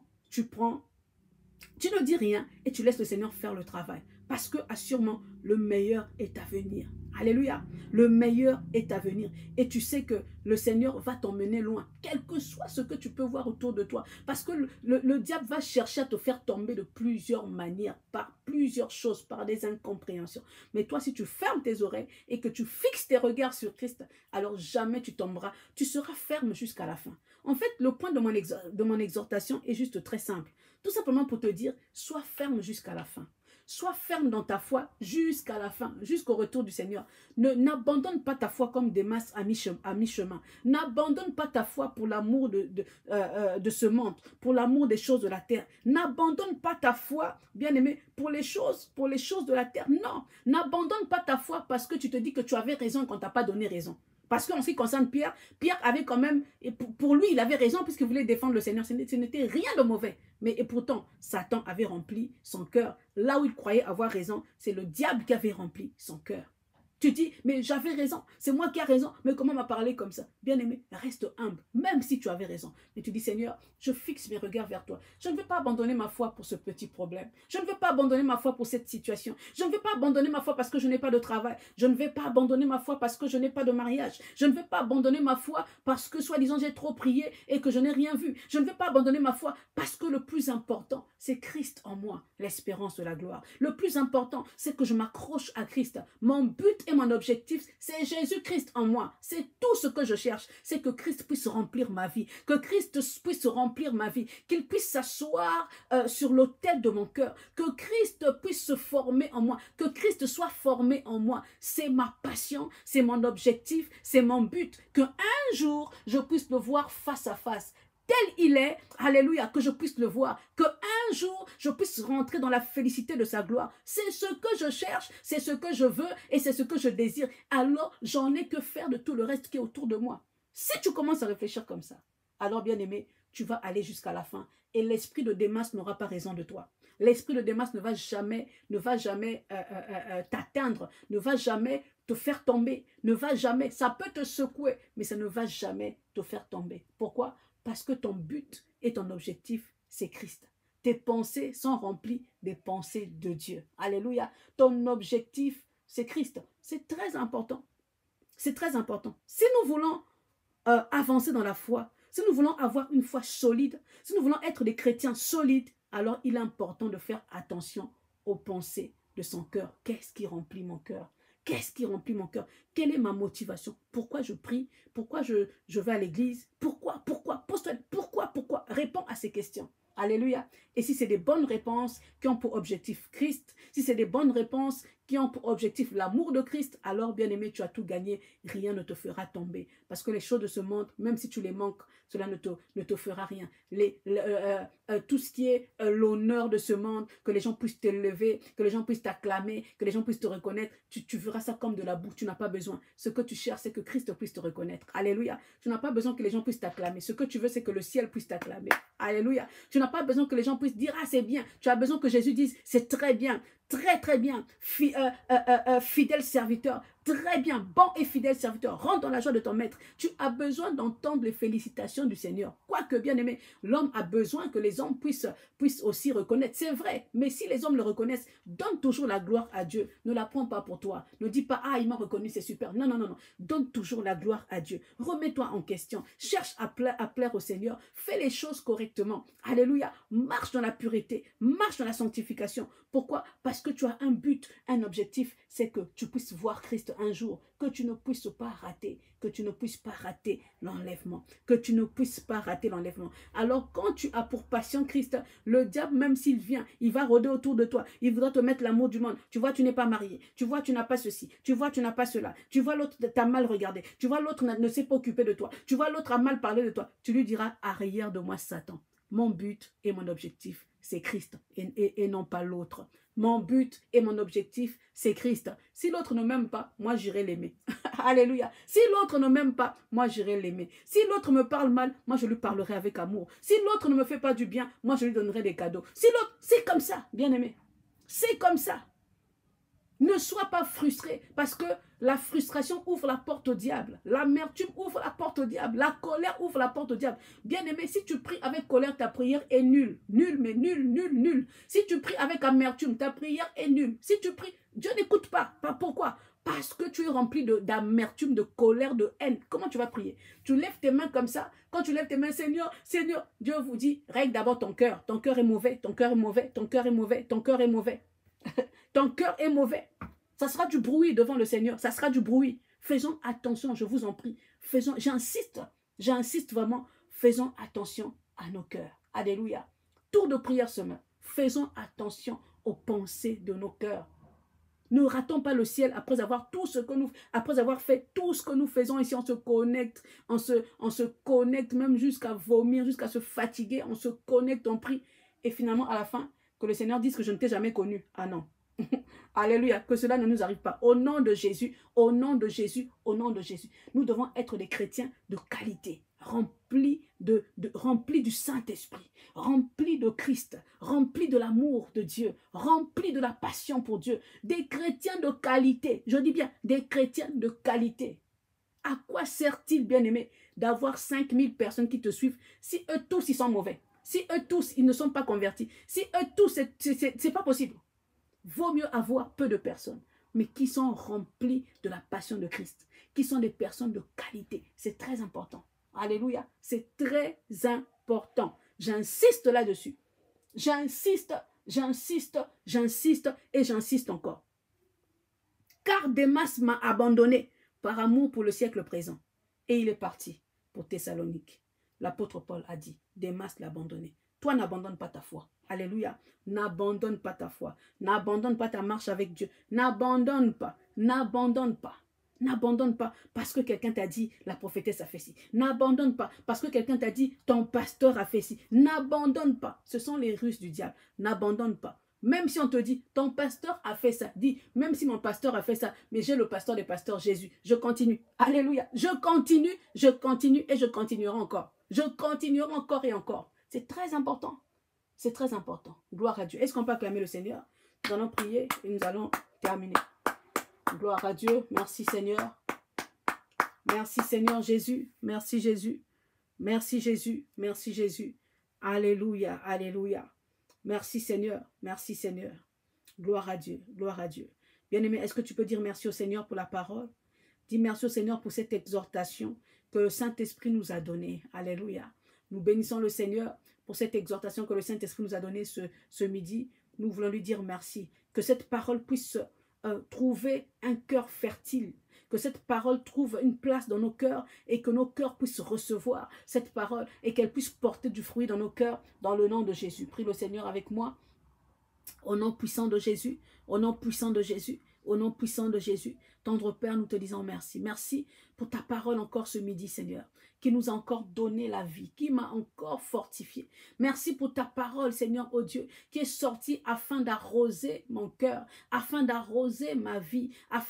ne dis rien et tu laisses le Seigneur faire le travail. Parce que, assurément, le meilleur est à venir. Alléluia. Le meilleur est à venir. Et tu sais que le Seigneur va t'emmener loin. Quel que soit ce que tu peux voir autour de toi. Parce que le diable va chercher à te faire tomber de plusieurs manières. Par plusieurs choses. Par des incompréhensions. Mais toi, si tu fermes tes oreilles et que tu fixes tes regards sur Christ, alors jamais tu tomberas. Tu seras ferme jusqu'à la fin. En fait, le point de mon exhortation est juste très simple. Tout simplement pour te dire, sois ferme jusqu'à la fin. Sois ferme dans ta foi jusqu'à la fin, jusqu'au retour du Seigneur. N'abandonne pas ta foi comme des masses à mi-chemin. N'abandonne pas ta foi pour l'amour de ce monde, pour l'amour des choses de la terre. N'abandonne pas ta foi, bien aimé, pour les choses de la terre. Non, n'abandonne pas ta foi parce que tu te dis que tu avais raison quand tu n'as pas donné raison. Parce qu'en ce qui concerne Pierre, Pierre avait quand même, et pour lui, il avait raison puisqu'il voulait défendre le Seigneur. Ce n'était rien de mauvais. Mais et pourtant, Satan avait rempli son cœur. Là où il croyait avoir raison, c'est le diable qui avait rempli son cœur. Tu dis, mais j'avais raison, c'est moi qui ai raison, mais comment m'a parlé comme ça? Bien-aimé, reste humble, même si tu avais raison. Mais tu dis, Seigneur, je fixe mes regards vers toi. Je ne veux pas abandonner ma foi pour ce petit problème. Je ne veux pas abandonner ma foi pour cette situation. Je ne veux pas abandonner ma foi parce que je n'ai pas de travail. Je ne vais pas abandonner ma foi parce que je n'ai pas de mariage. Je ne vais pas abandonner ma foi parce que, soi-disant, j'ai trop prié et que je n'ai rien vu. Je ne vais pas abandonner ma foi parce que le plus important, c'est Christ en moi, l'espérance de la gloire. Le plus important, c'est que je m'accroche à Christ. Mon but et mon objectif, c'est Jésus-Christ en moi. C'est tout ce que je cherche. C'est que Christ puisse remplir ma vie. Que Christ puisse remplir ma vie. Qu'il puisse s'asseoir sur l'autel de mon cœur. Que Christ puisse se former en moi. Que Christ soit formé en moi. C'est ma passion, c'est mon objectif, c'est mon but. Qu'un jour, je puisse le voir face à face. Tel il est, alléluia, que je puisse le voir, qu'un jour, je puisse rentrer dans la félicité de sa gloire. C'est ce que je cherche, c'est ce que je veux et c'est ce que je désire. Alors, j'en ai que faire de tout le reste qui est autour de moi. Si tu commences à réfléchir comme ça, alors bien aimé, tu vas aller jusqu'à la fin et l'esprit de Démas n'aura pas raison de toi. L'esprit de Démas ne va jamais t'atteindre, ne va jamais te faire tomber, ne va jamais, ça peut te secouer, mais ça ne va jamais te faire tomber. Pourquoi? Parce que ton but et ton objectif, c'est Christ. Tes pensées sont remplies des pensées de Dieu. Alléluia. Ton objectif, c'est Christ. C'est très important. C'est très important. Si nous voulons avancer dans la foi, si nous voulons avoir une foi solide, si nous voulons être des chrétiens solides, alors il est important de faire attention aux pensées de son cœur. Qu'est-ce qui remplit mon cœur? Qu'est-ce qui remplit mon cœur? Quelle est ma motivation? Pourquoi je prie? Pourquoi je vais à l'église? Pourquoi? Pose-toi, pourquoi? Réponds à ces questions. Alléluia. Et si c'est des bonnes réponses qui ont pour objectif Christ, si c'est des bonnes réponses qui ont pour objectif l'amour de Christ, alors bien aimé, tu as tout gagné, rien ne te fera tomber. Parce que les choses de ce monde, même si tu les manques, cela ne te fera rien. Tout ce qui est l'honneur de ce monde, que les gens puissent t'élever, que les gens puissent t'acclamer, que les gens puissent te reconnaître, tu verras ça comme de la boue, tu n'as pas besoin. Ce que tu cherches, c'est que Christ puisse te reconnaître. Alléluia. Tu n'as pas besoin que les gens puissent t'acclamer. Ce que tu veux, c'est que le ciel puisse t'acclamer. Alléluia. Tu n'as pas besoin que les gens puissent dire, ah c'est bien. Tu as besoin que Jésus dise, c'est très bien. Très très bien, fidèle serviteur, très bien, bon et fidèle serviteur, rentre dans la joie de ton maître. Tu as besoin d'entendre les félicitations du Seigneur. Quoique bien aimé, l'homme a besoin que les hommes puissent aussi reconnaître. C'est vrai, mais si les hommes le reconnaissent, donne toujours la gloire à Dieu. Ne la prends pas pour toi. Ne dis pas, ah il m'a reconnu, c'est super. Non, non, non, non. Donne toujours la gloire à Dieu. Remets-toi en question. Cherche à plaire au Seigneur. Fais les choses correctement. Alléluia. Marche dans la pureté. Marche dans la sanctification. Pourquoi? Parce que tu as un but, un objectif, c'est que tu puisses voir Christ un jour, que tu ne puisses pas rater, que tu ne puisses pas rater l'enlèvement, que tu ne puisses pas rater l'enlèvement. Alors quand tu as pour patient Christ, le diable, même s'il vient, il va rôder autour de toi, il voudra te mettre l'amour du monde. Tu vois, tu n'es pas marié, tu vois, tu n'as pas ceci, tu vois, tu n'as pas cela, tu vois, l'autre t'a mal regardé, tu vois, l'autre ne s'est pas occupé de toi, tu vois, l'autre a mal parlé de toi. Tu lui diras, arrière de moi Satan. Mon but et mon objectif, c'est Christ et non pas l'autre. Mon but et mon objectif, c'est Christ. Si l'autre ne m'aime pas, moi j'irai l'aimer. Alléluia. Si l'autre ne m'aime pas, moi j'irai l'aimer. Si l'autre me parle mal, moi je lui parlerai avec amour. Si l'autre ne me fait pas du bien, moi je lui donnerai des cadeaux. Si l'autre, c'est comme ça, bien aimé. C'est comme ça. Ne sois pas frustré parce que la frustration ouvre la porte au diable. L'amertume ouvre la porte au diable. La colère ouvre la porte au diable. Bien aimé, si tu pries avec colère, ta prière est nulle. Nulle, mais nulle, nulle, nulle. Si tu pries avec amertume, ta prière est nulle. Si tu pries, Dieu n'écoute pas. Pourquoi? Parce que tu es rempli d'amertume, de colère, de haine. Comment tu vas prier? Tu lèves tes mains comme ça. Quand tu lèves tes mains, Seigneur, Seigneur, Dieu vous dit, règle d'abord ton cœur. Ton cœur est mauvais, ton cœur est mauvais, ton cœur est mauvais, ton cœur est mauvais. Ton cœur est mauvais. Ça sera du bruit devant le Seigneur. Ça sera du bruit. Faisons attention, je vous en prie. J'insiste vraiment. Faisons attention à nos cœurs. Alléluia. Tour de prière semaine. Faisons attention aux pensées de nos cœurs. Ne ratons pas le ciel après avoir fait tout ce que nous faisons ici. On se connecte, on se connecte même jusqu'à vomir, jusqu'à se fatiguer. On se connecte, on prie. Et finalement, à la fin, que le Seigneur dise que je ne t'ai jamais connu. Ah non. Alléluia, que cela ne nous arrive pas. Au nom de Jésus, au nom de Jésus, au nom de Jésus. Nous devons être des chrétiens de qualité. rempli du Saint-Esprit, rempli de Christ, rempli de l'amour de Dieu, rempli de la passion pour Dieu, des chrétiens de qualité, je dis bien des chrétiens de qualité. À quoi sert-il, bien-aimé, d'avoir 5000 personnes qui te suivent si eux tous ils sont mauvais, si eux tous ils ne sont pas convertis, si eux tous c'est pas possible. Vaut mieux avoir peu de personnes, mais qui sont remplies de la passion de Christ, qui sont des personnes de qualité. C'est très important. Alléluia. C'est très important. J'insiste là-dessus. J'insiste, j'insiste, j'insiste et j'insiste encore. Car Démas m'a abandonné par amour pour le siècle présent. Et il est parti pour Thessalonique. L'apôtre Paul a dit, Démas l'a abandonné. Toi, n'abandonne pas ta foi. Alléluia. N'abandonne pas ta foi. N'abandonne pas ta marche avec Dieu. N'abandonne pas. N'abandonne pas. N'abandonne pas parce que quelqu'un t'a dit la prophétesse a fait ci. N'abandonne pas parce que quelqu'un t'a dit ton pasteur a fait ci. N'abandonne pas. Ce sont les ruses du diable. N'abandonne pas. Même si on te dit ton pasteur a fait ça. Dis même si mon pasteur a fait ça. Mais j'ai le pasteur des pasteurs Jésus. Je continue. Alléluia. Je continue et je continuerai encore. Je continuerai encore et encore. C'est très important. C'est très important. Gloire à Dieu. Est-ce qu'on peut acclamer le Seigneur? Nous allons prier et nous allons terminer. Gloire à Dieu. Merci Seigneur. Merci Seigneur Jésus. Merci Jésus. Merci Jésus. Merci Jésus. Alléluia. Alléluia. Merci Seigneur. Merci Seigneur. Gloire à Dieu. Gloire à Dieu. Bien-aimé, est-ce que tu peux dire merci au Seigneur pour la parole? Dis merci au Seigneur pour cette exhortation que le Saint-Esprit nous a donnée. Alléluia. Nous bénissons le Seigneur pour cette exhortation que le Saint-Esprit nous a donnée ce midi. Nous voulons lui dire merci. Que cette parole puisse trouver un cœur fertile. Que cette parole trouve une place dans nos cœurs et que nos cœurs puissent recevoir cette parole et qu'elle puisse porter du fruit dans nos cœurs dans le nom de Jésus. Prie le Seigneur avec moi. Au nom puissant de Jésus. Au nom puissant de Jésus. Au nom puissant de Jésus. Tendre Père, nous te disons merci. Merci pour ta parole encore ce midi, Seigneur, qui nous a encore donné la vie, qui m'a encore fortifié. Merci pour ta parole, Seigneur, oh Dieu, qui est sortie afin d'arroser mon cœur, afin d'arroser ma vie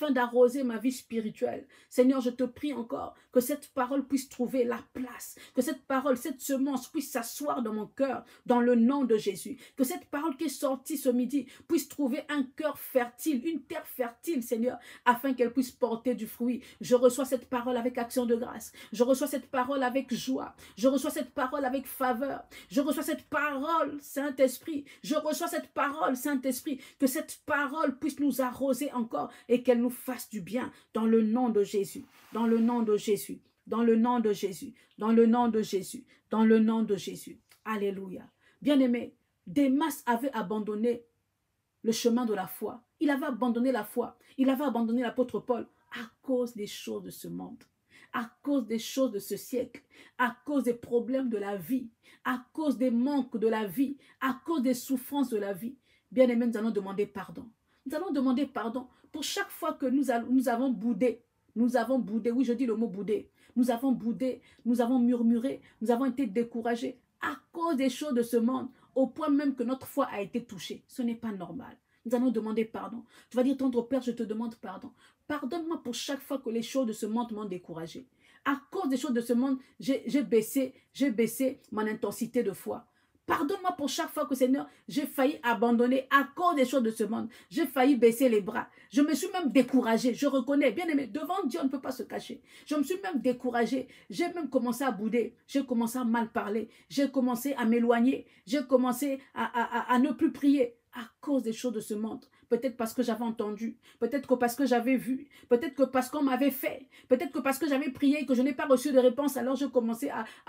spirituelle. Seigneur, je te prie encore que cette parole puisse trouver la place, que cette parole, cette semence puisse s'asseoir dans mon cœur, dans le nom de Jésus. Que cette parole qui est sortie ce midi puisse trouver un cœur fertile, une terre fertile, Seigneur, afin qu'elle puisse porter du fruit. Je reçois cette parole avec action de grâce. Je reçois cette parole avec joie. Je reçois cette parole avec faveur. Je reçois cette parole, Saint-Esprit. Je reçois cette parole, Saint-Esprit. Que cette parole puisse nous arroser encore et qu'elle nous fasse du bien dans le nom de Jésus. Dans le nom de Jésus. Dans le nom de Jésus. Dans le nom de Jésus. Dans le nom de Jésus. Alléluia. Bien-aimé, Démas avait abandonné le chemin de la foi. Il avait abandonné la foi. Il avait abandonné l'apôtre Paul à cause des choses de ce monde, à cause des choses de ce siècle, à cause des problèmes de la vie, à cause des manques de la vie, à cause des souffrances de la vie. Bien-aimés, nous allons demander pardon. Nous allons demander pardon pour chaque fois que nous avons boudé. Nous avons boudé, oui, je dis le mot boudé. Nous avons boudé, nous avons murmuré, nous avons été découragés à cause des choses de ce monde, au point même que notre foi a été touchée. Ce n'est pas normal. Nous allons demander pardon. Tu vas dire, tendre Père, je te demande pardon. Pardonne-moi pour chaque fois que les choses de ce monde m'ont découragé. À cause des choses de ce monde, j'ai baissé mon intensité de foi. Pardonne-moi pour chaque fois que, Seigneur, j'ai failli abandonner à cause des choses de ce monde. J'ai failli baisser les bras. Je me suis même découragée. Je reconnais, bien aimé, devant Dieu, on ne peut pas se cacher. Je me suis même découragée. J'ai même commencé à bouder. J'ai commencé à mal parler. J'ai commencé à m'éloigner. J'ai commencé à ne plus prier à cause des choses de ce monde. Peut-être parce que j'avais entendu, peut-être que parce que j'avais vu, peut-être que parce qu'on m'avait fait, peut-être que parce que j'avais prié et que je n'ai pas reçu de réponse, alors je commençais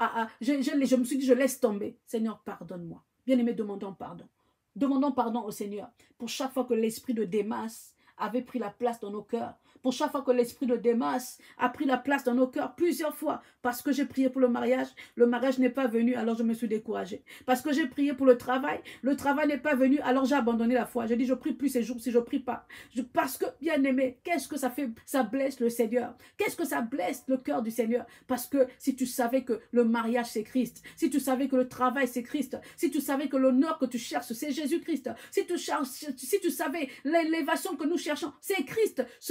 je me suis dit, je laisse tomber. Seigneur, pardonne-moi. Bien-aimé, demandons pardon. Demandons pardon au Seigneur pour chaque fois que l'esprit de Démas avait pris la place dans nos cœurs. Pour chaque fois que l'esprit de Démas a pris la place dans nos cœurs, plusieurs fois, parce que j'ai prié pour le mariage n'est pas venu, alors je me suis découragée. Parce que j'ai prié pour le travail n'est pas venu, alors j'ai abandonné la foi. Je dis, je prie plus ces jours si je prie pas. Parce que, bien aimé, qu'est-ce que ça fait? Ça blesse le Seigneur. Qu'est-ce que ça blesse le cœur du Seigneur? Parce que si tu savais que le mariage c'est Christ, si tu savais que le travail c'est Christ, si tu savais que l'honneur que tu cherches c'est Jésus-Christ, si tu savais l'élévation que nous cherchons, c'est Christ, celui qui est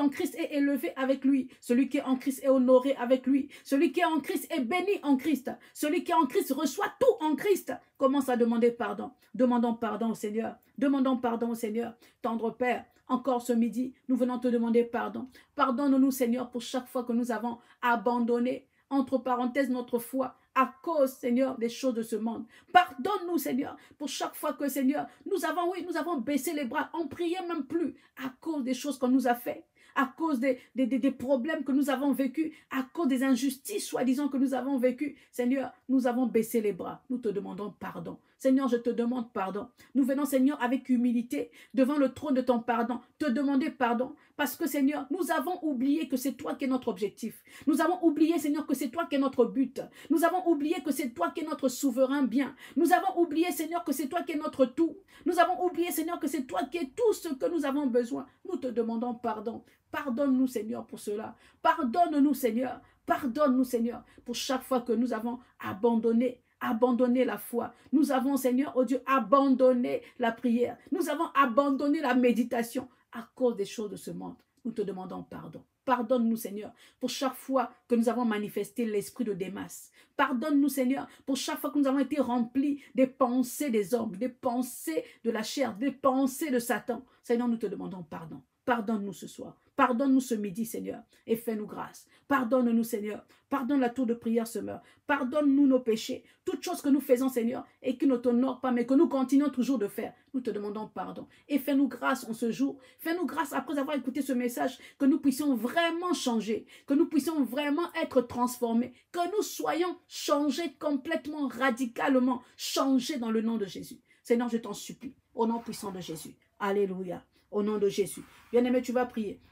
en Christ est élevé avec lui. Celui qui est en Christ est honoré avec lui. Celui qui est en Christ est béni en Christ. Celui qui est en Christ reçoit tout en Christ. Commence à demander pardon. Demandons pardon au Seigneur. Demandons pardon au Seigneur. Tendre Père, encore ce midi, nous venons te demander pardon. Pardonne-nous, Seigneur, pour chaque fois que nous avons abandonné, entre parenthèses, notre foi, à cause, Seigneur, des choses de ce monde. Pardonne-nous, Seigneur, pour chaque fois que, Seigneur, nous avons baissé les bras, on priait même plus à cause des choses qu'on nous a fait, à cause des problèmes que nous avons vécus, à cause des injustices, soi-disant, que nous avons vécues. Seigneur, nous avons baissé les bras. Nous te demandons pardon. Seigneur, je te demande pardon. Nous venons, Seigneur, avec humilité devant le trône de ton pardon, te demander pardon. Parce que, Seigneur, nous avons oublié que c'est toi qui es notre objectif. Nous avons oublié, Seigneur, que c'est toi qui es notre but. Nous avons oublié que c'est toi qui es notre souverain bien. Nous avons oublié, Seigneur, que c'est toi qui es notre tout. Nous avons oublié, Seigneur, que c'est toi qui es tout ce que nous avons besoin. Nous te demandons pardon. Pardonne-nous, Seigneur, pour cela. Pardonne-nous, Seigneur. Pardonne-nous, Seigneur, pour chaque fois que nous avons abandonné la foi. Nous avons, Seigneur, oh Dieu, abandonné la prière. Nous avons abandonné la méditation à cause des choses de ce monde. Nous te demandons pardon. Pardonne-nous, Seigneur, pour chaque fois que nous avons manifesté l'esprit de Démas. Pardonne-nous, Seigneur, pour chaque fois que nous avons été remplis des pensées des hommes, des pensées de la chair, des pensées de Satan. Seigneur, nous te demandons pardon. Pardonne-nous ce soir. Pardonne-nous ce midi, Seigneur, et fais-nous grâce. Pardonne-nous, Seigneur. Pardonne la tour de prière ce meurt. Pardonne-nous nos péchés. Toutes choses que nous faisons, Seigneur, et qui ne t'honorent pas, mais que nous continuons toujours de faire. Nous te demandons pardon. Et fais-nous grâce en ce jour. Fais-nous grâce après avoir écouté ce message, que nous puissions vraiment changer, que nous puissions vraiment être transformés, que nous soyons changés complètement, radicalement, changés dans le nom de Jésus. Seigneur, je t'en supplie, au nom puissant de Jésus. Alléluia. Au nom de Jésus. Bien-aimé, tu vas prier.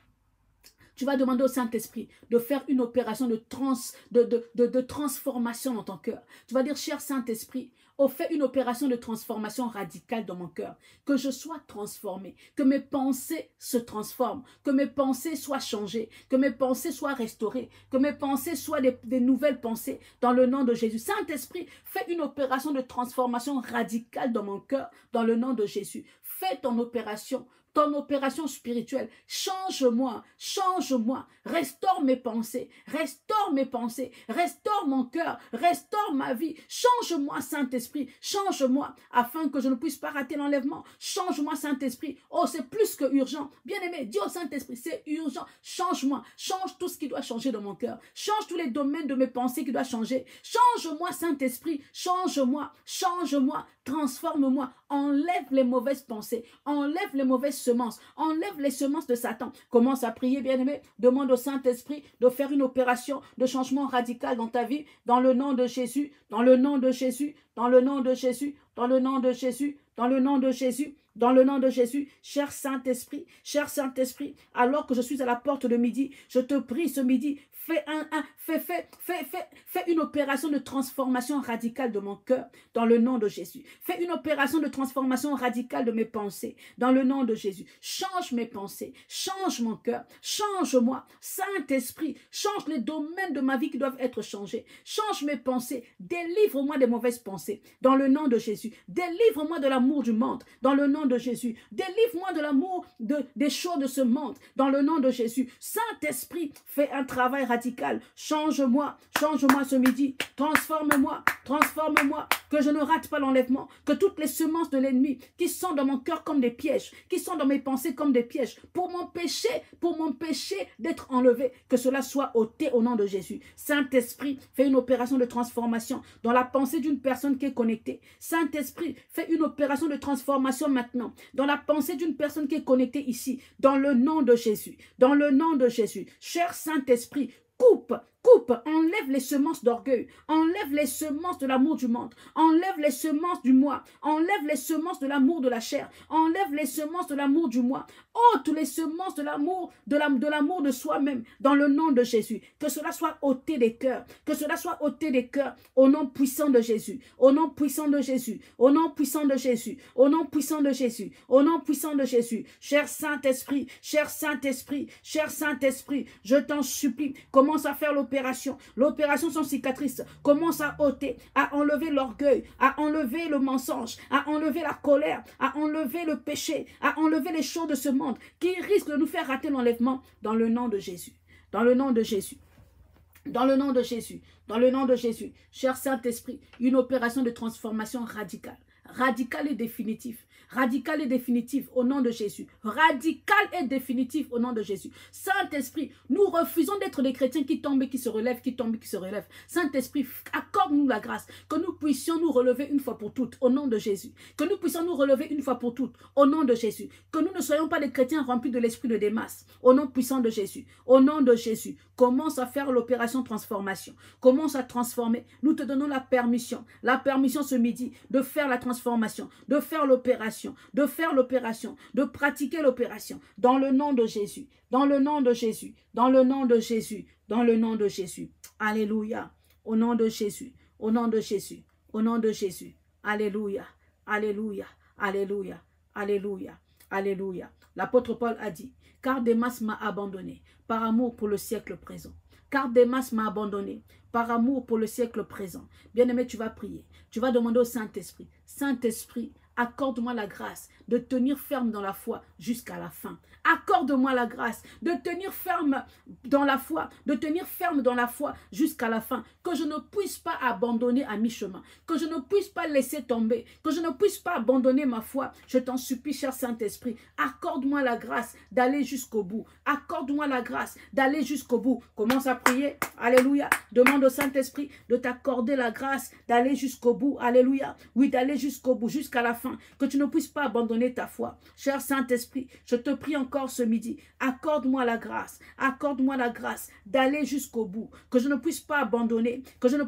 Tu vas demander au Saint-Esprit de faire une opération de transformation dans ton cœur. Tu vas dire, cher Saint-Esprit, fais une opération de transformation radicale dans mon cœur. Que je sois transformé, que mes pensées se transforment, que mes pensées soient changées, que mes pensées soient restaurées, que mes pensées soient des nouvelles pensées dans le nom de Jésus. Saint-Esprit, fais une opération de transformation radicale dans mon cœur dans le nom de Jésus. Fais ton opération spirituelle. Change-moi, change-moi, restaure mes pensées, restaure mon cœur, restaure ma vie. Change-moi, Saint-Esprit, change-moi, afin que je ne puisse pas rater l'enlèvement. Change-moi, Saint-Esprit. Oh, c'est plus que urgent. Bien-aimé, dis au Saint-Esprit, c'est urgent. Change-moi, change tout ce qui doit changer dans mon cœur. Change tous les domaines de mes pensées qui doivent changer. Change-moi, Saint-Esprit, change-moi, change-moi, transforme-moi. Enlève les mauvaises pensées, enlève les mauvaises semences, enlève les semences de Satan. Commence à prier, bien-aimé. Demande au Saint-Esprit de faire une opération de changement radical dans ta vie, dans le nom de Jésus, dans le nom de Jésus, dans le nom de Jésus, dans le nom de Jésus, dans le nom de Jésus. Dans le nom de Jésus, cher Saint-Esprit, alors que je suis à la porte de midi, je te prie ce midi, fais une opération de transformation radicale de mon cœur, dans le nom de Jésus. Fais une opération de transformation radicale de mes pensées, dans le nom de Jésus. Change mes pensées, change mon cœur, change-moi. Saint-Esprit, change les domaines de ma vie qui doivent être changés. Change mes pensées, délivre-moi des mauvaises pensées, dans le nom de Jésus. Délivre-moi de l'amour du monde, dans le nom de Jésus. Délivre-moi de l'amour des choses de ce monde, dans le nom de Jésus. Saint-Esprit, fais un travail radical. Change-moi, change-moi ce midi. Transforme-moi, transforme-moi, que je ne rate pas l'enlèvement, que toutes les semences de l'ennemi qui sont dans mon cœur comme des pièges, qui sont dans mes pensées comme des pièges, pour m'empêcher d'être enlevé, que cela soit ôté au nom de Jésus. Saint-Esprit, fais une opération de transformation dans la pensée d'une personne qui est connectée. Saint-Esprit, fais une opération de transformation maintenant dans la pensée d'une personne qui est connectée ici, dans le nom de Jésus, dans le nom de Jésus. Cher Saint-Esprit, coupe, enlève les semences d'orgueil, enlève les semences de l'amour du monde, enlève les semences du moi, enlève les semences de l'amour de la chair, enlève les semences de l'amour du moi, ôte les semences de l'amour, de l'amour de soi-même, dans le nom de Jésus. Que cela soit ôté des cœurs, que cela soit ôté des cœurs, au nom puissant de Jésus, au nom puissant de Jésus, au nom puissant de Jésus, au nom puissant de Jésus, au nom puissant de Jésus. Cher Saint-Esprit, je t'en supplie, commence à faire l'opération l'opération. L'opération sans cicatrice commence à ôter, à enlever l'orgueil, à enlever le mensonge, à enlever la colère, à enlever le péché, à enlever les choses de ce monde qui risquent de nous faire rater l'enlèvement dans le nom de Jésus. Dans le nom de Jésus. Dans le nom de Jésus. Dans le nom de Jésus. Cher Saint-Esprit, une opération de transformation radicale. Radicale et définitive. Radical et définitif au nom de Jésus. Radical et définitif au nom de Jésus. Saint-Esprit, nous refusons d'être des chrétiens qui tombent et qui se relèvent, qui tombent et qui se relèvent. Saint-Esprit, accorde-nous la grâce, que nous puissions nous relever une fois pour toutes au nom de Jésus. Que nous puissions nous relever une fois pour toutes au nom de Jésus. Que nous ne soyons pas des chrétiens remplis de l'esprit de Démas au nom puissant de Jésus. Au nom de Jésus, commence à faire l'opération transformation. Commence à transformer. Nous te donnons la permission ce midi de faire la transformation, de faire l'opération, de pratiquer l'opération, dans le nom de Jésus, dans le nom de Jésus, dans le nom de Jésus, dans le nom de Jésus. Alléluia, au nom de Jésus, au nom de Jésus, au nom de Jésus. Alléluia, alléluia, alléluia, alléluia, alléluia. L'apôtre Paul a dit, car Démas m'a abandonné par amour pour le siècle présent. Car Démas m'a abandonné par amour pour le siècle présent. Bien-aimé, tu vas prier. Tu vas demander au Saint-Esprit. Saint-Esprit, accorde-moi la grâce de tenir ferme dans la foi jusqu'à la fin. Accorde-moi la grâce de tenir ferme dans la foi, jusqu'à la fin. Que je ne puisse pas abandonner à mi-chemin, que je ne puisse pas laisser tomber, que je ne puisse pas abandonner ma foi. Je t'en supplie, cher Saint-Esprit, accorde-moi la grâce d'aller jusqu'au bout. Accorde-moi la grâce d'aller jusqu'au bout. Commence à prier. Alléluia. Demande au Saint-Esprit de t'accorder la grâce d'aller jusqu'au bout. Alléluia. Oui, d'aller jusqu'au bout, jusqu'à la fin. Que tu ne puisses pas abandonner ta foi. Cher Saint-Esprit, je te prie encore ce midi. Accorde-moi la grâce d'aller jusqu'au bout. Que je ne puisse pas abandonner,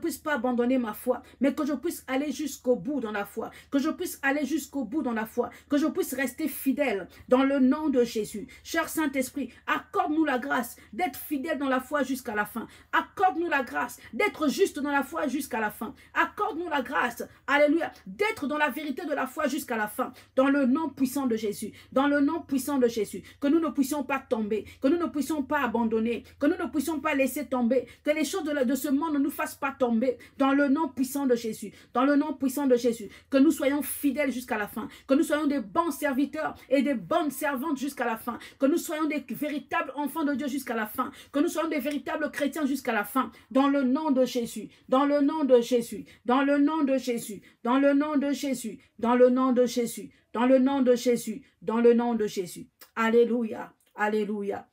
ma foi, mais que je puisse aller jusqu'au bout dans la foi. Que je puisse aller jusqu'au bout dans la foi. Que je puisse rester fidèle dans le nom de Jésus. Cher Saint-Esprit, accorde-nous la grâce d'être fidèle dans la foi jusqu'à la fin. Accorde-nous la grâce d'être juste dans la foi jusqu'à la fin. Accorde-nous la grâce, alléluia, d'être dans la vérité de la foi jusqu'à la fin. Dans le nom puissant de Jésus. Dans le nom puissant de Jésus. Que nous ne puissions pas tomber. Que nous ne puissions pas abandonner. Que nous ne puissions pas laisser tomber. Que les choses de ce monde ne nous fassent pas tomber. Dans le nom puissant de Jésus. Dans le nom puissant de Jésus. Que nous soyons fidèles jusqu'à la fin. Que nous soyons des bons serviteurs et des bonnes servantes jusqu'à la fin. Que nous soyons des véritables enfants de Dieu jusqu'à la fin. Que nous soyons des véritables chrétiens jusqu'à la fin. Dans le nom de Jésus. Dans le nom de Jésus. Dans le nom de Jésus. Dans le nom de Jésus. Dans le nom de Jésus. Dans le nom de Jésus. Dans le nom de Jésus. Alléluia. Alléluia.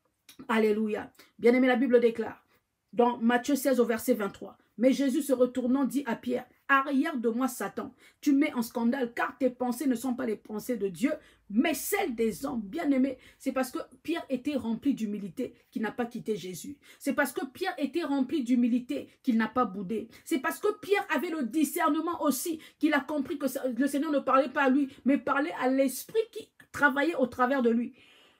Alléluia. Bien-aimé, la Bible déclare dans Matthieu 16 au verset 23. Mais Jésus se retournant dit à Pierre, arrière de moi Satan, tu mets en scandale car tes pensées ne sont pas les pensées de Dieu, mais celles des hommes. Bien-aimés, c'est parce que Pierre était rempli d'humilité qu'il n'a pas quitté Jésus. C'est parce que Pierre était rempli d'humilité qu'il n'a pas boudé. C'est parce que Pierre avait le discernement aussi qu'il a compris que le Seigneur ne parlait pas à lui, mais parlait à l'esprit qui travaillait au travers de lui.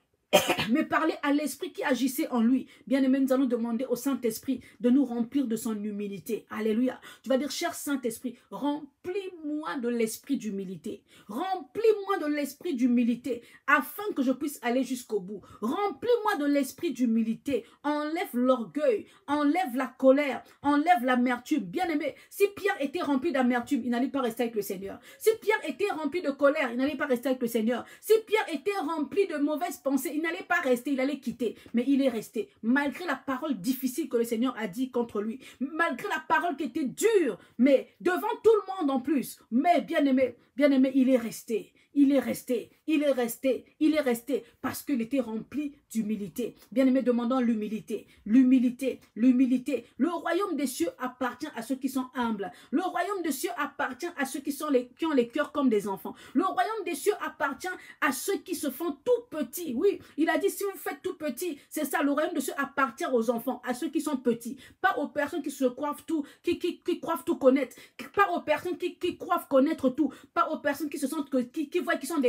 Mais parler à l'esprit qui agissait en lui. Bien-aimé, nous allons demander au Saint-Esprit de nous remplir de son humilité. Alléluia. Tu vas dire, cher Saint-Esprit, remplis-moi de l'esprit d'humilité. Remplis-moi de l'esprit d'humilité afin que je puisse aller jusqu'au bout. Remplis-moi de l'esprit d'humilité. Enlève l'orgueil, enlève la colère, enlève l'amertume. Bien-aimé, si Pierre était rempli d'amertume, il n'allait pas rester avec le Seigneur. Si Pierre était rempli de colère, il n'allait pas rester avec le Seigneur. Si Pierre était rempli de mauvaises pensées, il n'allait pas rester, il allait quitter. Mais il est resté. Malgré la parole difficile que le Seigneur a dit contre lui. Malgré la parole qui était dure. Mais devant tout le monde en plus. Mais bien-aimé, il est resté. Il est resté, il est resté, il est resté parce qu'il était rempli d'humilité. Bien-aimé, demandons l'humilité, l'humilité, l'humilité. Le royaume des cieux appartient à ceux qui sont humbles. Le royaume des cieux appartient à ceux qui ont les cœurs comme des enfants. Le royaume des cieux appartient à ceux qui se font tout petits. Oui, il a dit si vous faites tout petit, c'est ça, le royaume des cieux appartient aux enfants, à ceux qui sont petits. Pas aux personnes qui se croient tout, qui croient tout connaître. Pas aux personnes qui croient connaître tout. Pas aux personnes qui se sentent qui voient qu'ils sont des grands.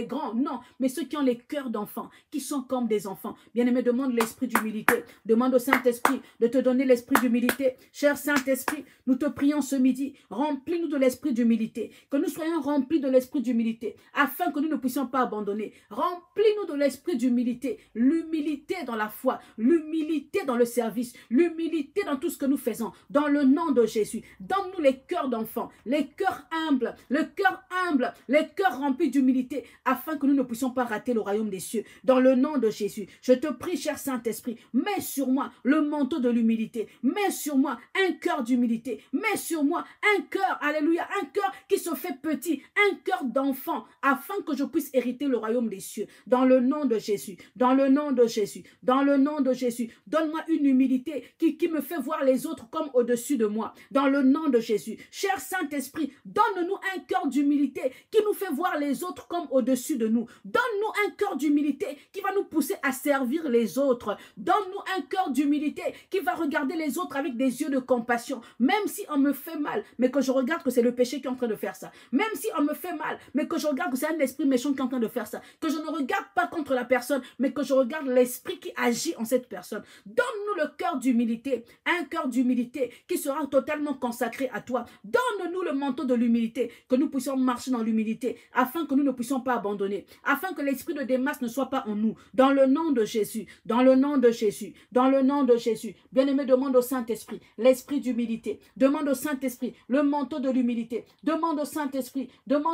non, mais ceux qui ont les cœurs d'enfants, qui sont comme des enfants. Bien-aimé, demande l'esprit d'humilité. Demande au Saint-Esprit de te donner l'esprit d'humilité. Cher Saint-Esprit, nous te prions ce midi, remplis-nous de l'esprit d'humilité, que nous soyons remplis de l'esprit d'humilité, afin que nous ne puissions pas abandonner. Remplis-nous de l'esprit d'humilité, l'humilité dans la foi, l'humilité dans le service, l'humilité dans tout ce que nous faisons, dans le nom de Jésus. Donne-nous les cœurs d'enfants, les cœurs humbles, les cœurs remplis d'humilité, afin que nous ne puissions pas rater le royaume des cieux. Dans le nom de Jésus, je te prie, cher Saint-Esprit, mets sur moi le manteau de l'humilité, mets sur moi un cœur d'humilité, mets sur moi un cœur, alléluia, un cœur qui se fait petit, un cœur d'enfant, afin que je puisse hériter le royaume des cieux. Dans le nom de Jésus, dans le nom de Jésus, dans le nom de Jésus, donne-moi une humilité qui me fait voir les autres comme au-dessus de moi. Dans le nom de Jésus, cher Saint-Esprit, donne-nous un cœur d'humilité qui nous fait voir les autres comme au-dessus de nous. Donne-nous un cœur d'humilité qui va nous pousser à servir les autres. Donne-nous un cœur d'humilité qui va regarder les autres avec des yeux de compassion. Même si on me fait mal, mais que je regarde que c'est le péché qui est en train de faire ça. Même si on me fait mal, mais que je regarde que c'est un esprit méchant qui est en train de faire ça. Que je ne regarde pas contre la personne, mais que je regarde l'esprit qui agit en cette personne. Donne-nous le cœur d'humilité, un cœur d'humilité qui sera totalement consacré à toi. Donne-nous le manteau de l'humilité, que nous puissions marcher dans l'humilité, afin que nous ne puissions pas abandonner, afin que l'esprit de Démas ne soit pas en nous. Dans le nom de Jésus, dans le nom de Jésus, dans le nom de Jésus. Bien-aimé, demande au Saint-Esprit l'esprit d'humilité. Demande au Saint-Esprit le manteau de l'humilité. Demande au Saint-Esprit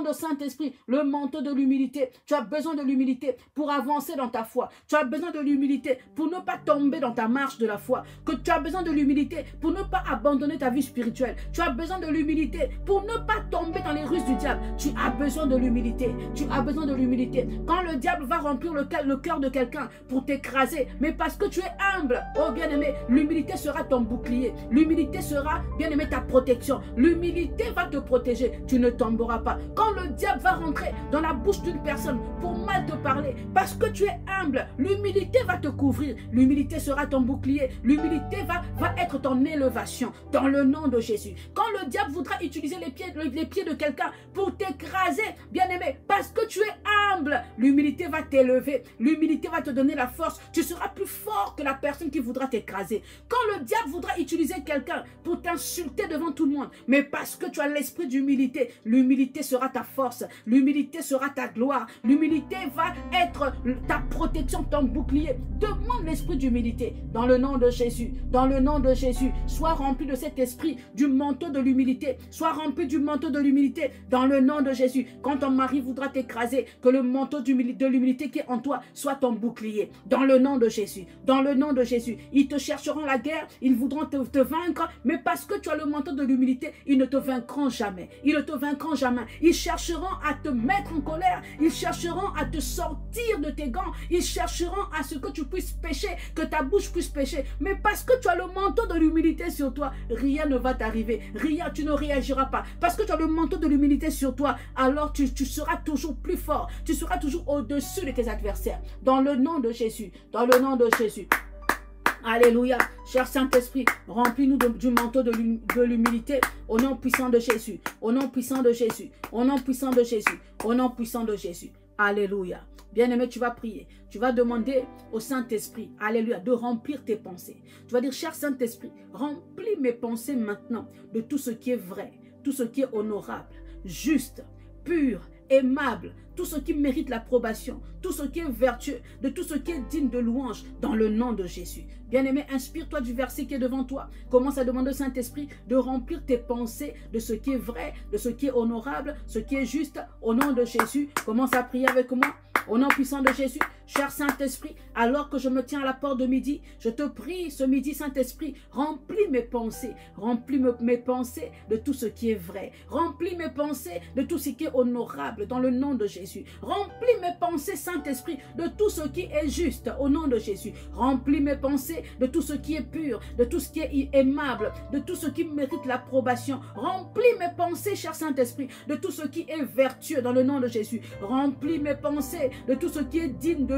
le manteau de l'humilité. Tu as besoin de l'humilité pour avancer dans ta foi. Tu as besoin de l'humilité pour ne pas tomber dans ta marche de la foi. Que tu as besoin de l'humilité pour ne pas abandonner ta vie spirituelle. Tu as besoin de l'humilité pour ne pas tomber dans les ruses du diable. Tu as besoin de l'humilité. Tu as besoin de l'humilité. Quand le diable va remplir le cœur de quelqu'un pour t'écraser, mais parce que tu es humble, oh bien-aimé, l'humilité sera ton bouclier. L'humilité sera, bien-aimé, ta protection. L'humilité va te protéger. Tu ne tomberas pas. Quand le diable va rentrer dans la bouche d'une personne pour mal te parler, parce que tu es humble, l'humilité va te couvrir. L'humilité sera ton bouclier. L'humilité va être ton élévation dans le nom de Jésus. Quand le diable voudra utiliser les pieds de quelqu'un pour t'écraser, bien-aimé, parce que tu es humble, l'humilité va t'élever. L'humilité va te donner la force. Tu seras plus fort que la personne qui voudra t'écraser. Quand le diable voudra utiliser quelqu'un pour t'insulter devant tout le monde, mais parce que tu as l'esprit d'humilité, l'humilité sera ta force. L'humilité sera ta gloire. L'humilité va être ta protection, ton bouclier. Demande l'esprit d'humilité dans le nom de Jésus. Dans le nom de Jésus, sois rempli de cet esprit, du manteau de l'humilité. Sois rempli du manteau de l'humilité dans le nom de Jésus. Quand ton mari voudra t'écraser, que le manteau de l'humilité qui est en toi soit ton bouclier. Dans le nom de Jésus. Dans le nom de Jésus. Ils te chercheront la guerre, ils voudront te vaincre, mais parce que tu as le manteau de l'humilité, ils ne te vaincront jamais. Ils ne te vaincront jamais. Ils chercheront à te mettre en colère. Ils chercheront à te sortir de tes gants. Ils chercheront à ce que tu puisses pécher, que ta bouche puisse pécher. Mais parce que tu as le manteau de l'humilité sur toi, rien ne va t'arriver. Rien, tu ne réagiras pas. Parce que tu as le manteau de l'humilité sur toi, alors tu seras toujours plus fort. Tu seras toujours au-dessus de tes adversaires. Dans le nom de Jésus. Dans le nom de Jésus. Alléluia. Cher Saint-Esprit, remplis-nous du manteau de l'humilité au nom puissant de Jésus. Au nom puissant de Jésus. Au nom puissant de Jésus. Au nom puissant de Jésus. Alléluia. Bien-aimé, tu vas prier. Tu vas demander au Saint-Esprit, alléluia, de remplir tes pensées. Tu vas dire, cher Saint-Esprit, remplis mes pensées maintenant de tout ce qui est vrai, tout ce qui est honorable, juste, pur, aimable, tout ce qui mérite l'approbation, tout ce qui est vertueux, de tout ce qui est digne de louange, dans le nom de Jésus. Bien-aimé, inspire-toi du verset qui est devant toi. Commence à demander au Saint-Esprit de remplir tes pensées de ce qui est vrai, de ce qui est honorable, ce qui est juste, au nom de Jésus. Commence à prier avec moi. Au nom puissant de Jésus, cher Saint-Esprit, alors que je me tiens à la porte de midi, je te prie ce midi, Saint-Esprit, remplis mes pensées de tout ce qui est vrai. Remplis mes pensées de tout ce qui est honorable, dans le nom de Jésus. Remplis mes pensées, Saint-Esprit, de tout ce qui est juste, au nom de Jésus. Remplis mes pensées de tout ce qui est pur, de tout ce qui est aimable, de tout ce qui mérite l'approbation. Remplis mes pensées, cher Saint-Esprit, de tout ce qui est vertueux, dans le nom de Jésus. Remplis mes pensées de tout ce qui est digne de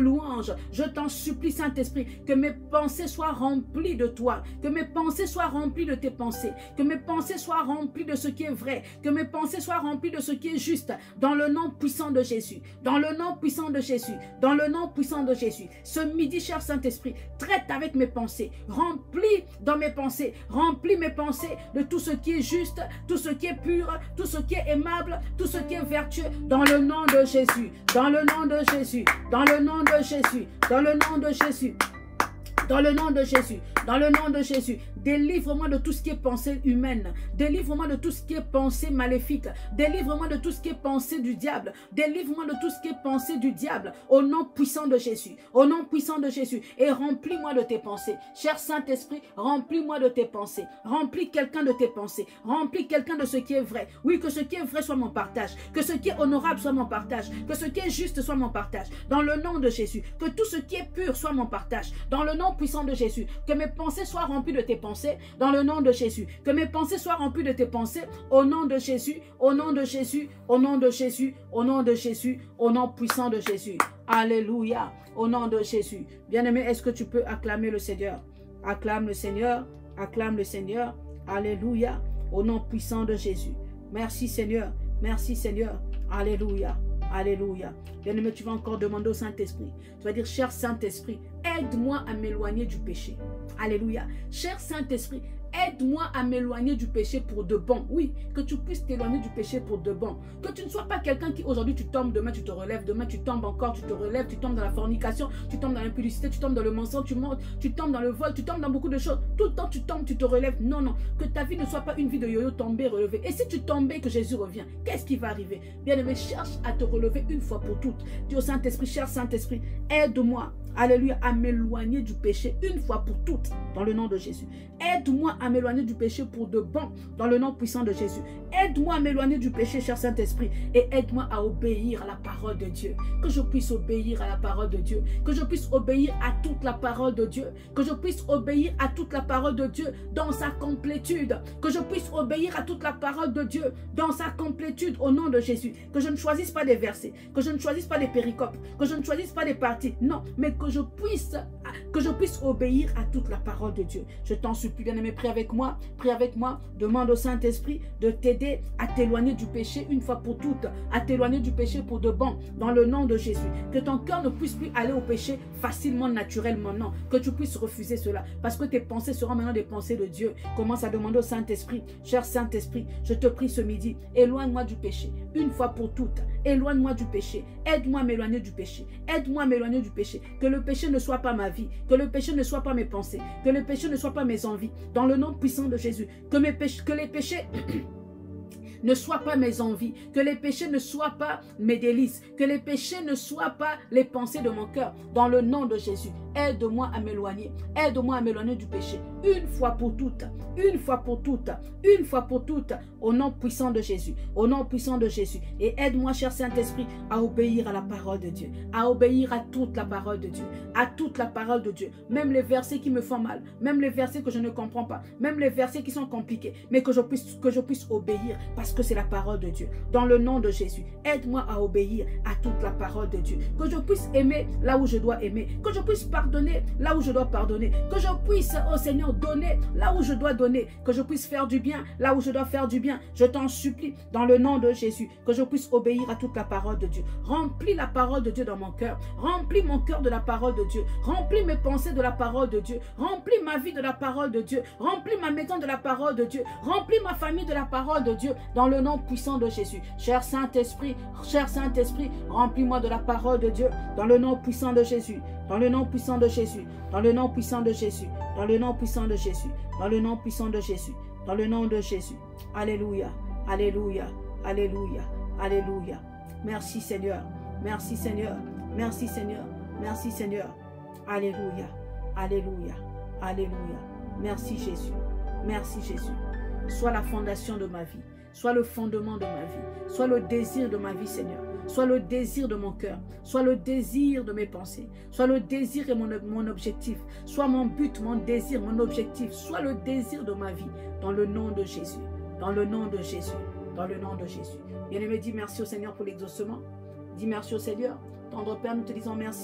louange. Je t'en supplie, Saint-Esprit, que mes pensées soient remplies de toi, que mes pensées soient remplies de tes pensées, que mes pensées soient remplies de ce qui est vrai, que mes pensées soient remplies de ce qui est juste, dans le nom puissant de Jésus, dans le nom puissant de Jésus, dans le nom puissant de Jésus. Ce midi, cher Saint-Esprit, traite avec mes pensées, remplis dans mes pensées, remplis mes pensées de tout ce qui est juste, tout ce qui est pur, tout ce qui est aimable, tout ce qui est vertueux, dans le nom de Jésus, dans le nom de Jésus, dans le nom de Jésus, dans le nom de Jésus. Dans le nom de Jésus, dans le nom de Jésus, délivre-moi de tout ce qui est pensée humaine, délivre-moi de tout ce qui est pensée maléfique, délivre-moi de tout ce qui est pensée du diable, délivre-moi de tout ce qui est pensée du diable, au nom puissant de Jésus, au nom puissant de Jésus, et remplis-moi de tes pensées. Cher Saint-Esprit, remplis-moi de tes pensées, remplis quelqu'un de tes pensées, remplis quelqu'un de ce qui est vrai. Oui, que ce qui est vrai soit mon partage, que ce qui est honorable soit mon partage, que ce qui est juste soit mon partage, dans le nom de Jésus, que tout ce qui est pur soit mon partage, dans le nom puissant de Jésus, que mes pensées soient remplies de tes pensées, dans le nom de Jésus, que mes pensées soient remplies de tes pensées, au nom de Jésus, au nom de Jésus, au nom de Jésus, au nom de Jésus, au nom puissant de Jésus. Alléluia, au nom de Jésus. Bien-aimé, est-ce que tu peux acclamer le Seigneur? Acclame le Seigneur, acclame le Seigneur. Alléluia, au nom puissant de Jésus. Merci Seigneur, merci Seigneur. Alléluia. Alléluia. Bien-aimé, tu vas encore demander au Saint-Esprit. Tu vas dire, cher Saint-Esprit, aide-moi à m'éloigner du péché. Alléluia. Cher Saint-Esprit, aide-moi à m'éloigner du péché pour de bon. Oui, que tu puisses t'éloigner du péché pour de bon. Que tu ne sois pas quelqu'un qui aujourd'hui tu tombes, demain tu te relèves, demain tu tombes encore, tu te relèves, tu tombes dans la fornication, tu tombes dans l'impudicité, tu tombes dans le mensonge, tu tombes dans le vol, tu tombes dans beaucoup de choses. Tout le temps tu tombes, tu te relèves. Non, non. Que ta vie ne soit pas une vie de yo-yo, tomber, relever. Et si tu tombais que Jésus revient, qu'est-ce qui va arriver? Bien-aimé, cherche à te relever une fois pour toutes. Dis au Saint-Esprit, cher Saint-Esprit, aide-moi. Alléluia, à m'éloigner du péché une fois pour toutes, dans le nom de Jésus. Aide-moi à m'éloigner du péché pour de bon, dans le nom puissant de Jésus. Aide-moi à m'éloigner du péché, cher Saint-Esprit, et aide-moi à obéir à la parole de Dieu. Que je puisse obéir à la parole de Dieu, que je puisse obéir à toute la parole de Dieu, que je puisse obéir à toute la parole de Dieu dans sa complétude, que je puisse obéir à toute la parole de Dieu dans sa complétude au nom de Jésus. Que je ne choisisse pas des versets, que je ne choisisse pas des péricopes, que je ne choisisse pas des parties, non, mais que je puisse obéir à toute la parole de Dieu. Je t'en supplie, bien-aimé, prie avec moi, demande au Saint-Esprit de t'aider à t'éloigner du péché une fois pour toutes, à t'éloigner du péché pour de bon, dans le nom de Jésus. Que ton cœur ne puisse plus aller au péché facilement, naturellement, non, que tu puisses refuser cela, parce que tes pensées seront maintenant des pensées de Dieu. Commence à demander au Saint-Esprit, cher Saint-Esprit, je te prie ce midi, éloigne-moi du péché, une fois pour toutes, éloigne-moi du péché, aide-moi à m'éloigner du péché, aide-moi à m'éloigner du péché, que le péché ne soit pas ma vie, que le péché ne soit pas mes pensées, que le péché ne soit pas mes envies, dans le nom puissant de Jésus, que les péchés ne soient pas mes envies, que les péchés ne soient pas mes délices, que les péchés ne soient pas les pensées de mon cœur, dans le nom de Jésus. Aide-moi à m'éloigner du péché, une fois pour toutes, une fois pour toutes, une fois pour toutes, au nom puissant de Jésus, au nom puissant de Jésus. Et aide-moi, cher Saint-Esprit, à obéir à la parole de Dieu, à obéir à toute la parole de Dieu, à toute la parole de Dieu, même les versets qui me font mal, même les versets que je ne comprends pas, même les versets qui sont compliqués, mais que je puisse obéir, parce que c'est la parole de Dieu. Dans le nom de Jésus, aide-moi à obéir à toute la parole de Dieu, que je puisse aimer là où je dois aimer, que je puisse pardonner là où je dois pardonner, que je puisse, oh Seigneur, donner là où je dois donner, que je puisse faire du bien là où je dois faire du bien. Je t'en supplie, dans le nom de Jésus, que je puisse obéir à toute la parole de Dieu. Remplis la parole de Dieu dans mon cœur, remplis mon cœur de la parole de Dieu, remplis mes pensées de la parole de Dieu, remplis ma vie de la parole de Dieu, remplis ma maison de la parole de Dieu, remplis ma famille de la parole de Dieu, dans le nom puissant de Jésus. Cher Saint-Esprit, remplis-moi de la parole de Dieu, dans le nom puissant de Jésus, dans le nom puissant de Jésus, dans le nom puissant de Jésus, dans le nom puissant de Jésus, dans le nom puissant de Jésus, dans le nom de Jésus. Alléluia, alléluia, alléluia, alléluia. Merci Seigneur, merci Seigneur, merci Seigneur, merci Seigneur. Alléluia, alléluia, alléluia. Merci Jésus, merci Jésus. Sois la fondation de ma vie, sois le fondement de ma vie, sois le désir de ma vie Seigneur. Sois le désir de mon cœur, sois le désir de mes pensées, sois le désir et mon objectif, sois mon but, mon désir, mon objectif, sois le désir de ma vie, dans le nom de Jésus, dans le nom de Jésus, dans le nom de Jésus. Bien-aimé, dis merci au Seigneur pour l'exaucement, dis merci au Seigneur, tendre Père, nous te disons merci.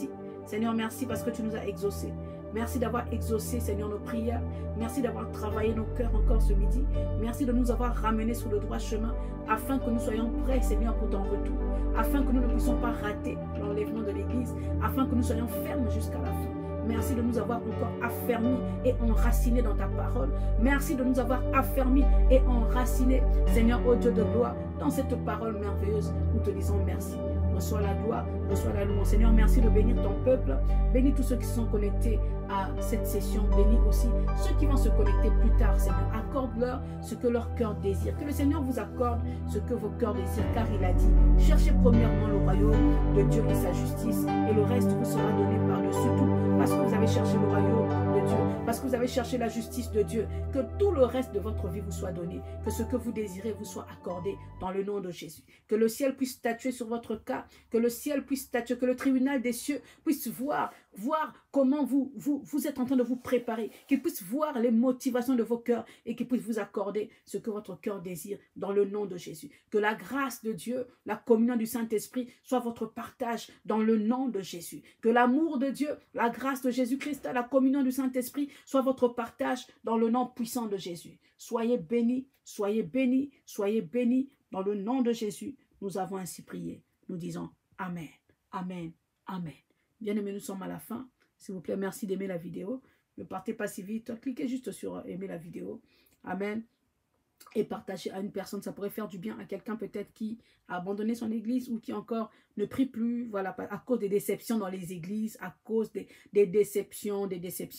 Seigneur, merci parce que tu nous as exaucés. Merci d'avoir exaucé, Seigneur, nos prières. Merci d'avoir travaillé nos cœurs encore ce midi. Merci de nous avoir ramenés sur le droit chemin afin que nous soyons prêts, Seigneur, pour ton retour. Afin que nous ne puissions pas rater l'enlèvement de l'Église. Afin que nous soyons fermes jusqu'à la fin. Merci de nous avoir encore affermis et enracinés dans ta parole. Merci de nous avoir affermis et enracinés, Seigneur, ô Dieu de gloire, dans cette parole merveilleuse. Nous te disons merci. Reçois la gloire, reçois la louange. Seigneur, merci de bénir ton peuple. Bénis tous ceux qui sont connectés à cette session. Bénis aussi ceux qui vont se connecter plus tard, Seigneur. Accorde-leur ce que leur cœur désire. Que le Seigneur vous accorde ce que vos cœurs désirent, car il a dit, cherchez premièrement le royaume de Dieu et sa justice, et le reste vous sera donné par-dessus tout. Parce que vous avez cherché le royaume de Dieu, parce que vous avez cherché la justice de Dieu, que tout le reste de votre vie vous soit donné, que ce que vous désirez vous soit accordé dans le nom de Jésus. Que le ciel puisse statuer sur votre cas, que le ciel puisse statuer, que le tribunal des cieux puisse voir comment vous êtes en train de vous préparer, qu'il puisse voir les motivations de vos cœurs et qu'il puisse vous accorder ce que votre cœur désire dans le nom de Jésus. Que la grâce de Dieu, la communion du Saint-Esprit soit votre partage dans le nom de Jésus. Que l'amour de Dieu, la grâce de Jésus-Christ, la communion du Saint-Esprit soit votre partage dans le nom puissant de Jésus. Soyez bénis, soyez bénis, soyez bénis dans le nom de Jésus. Nous avons ainsi prié. Nous disons Amen, Amen, Amen. Bien-aimés, nous sommes à la fin. S'il vous plaît, merci d'aimer la vidéo. Ne partez pas si vite. Cliquez juste sur aimer la vidéo. Amen. Et partagez à une personne. Ça pourrait faire du bien à quelqu'un peut-être qui a abandonné son église ou qui encore ne prie plus. Voilà, à cause des déceptions dans les églises, à cause des déceptions.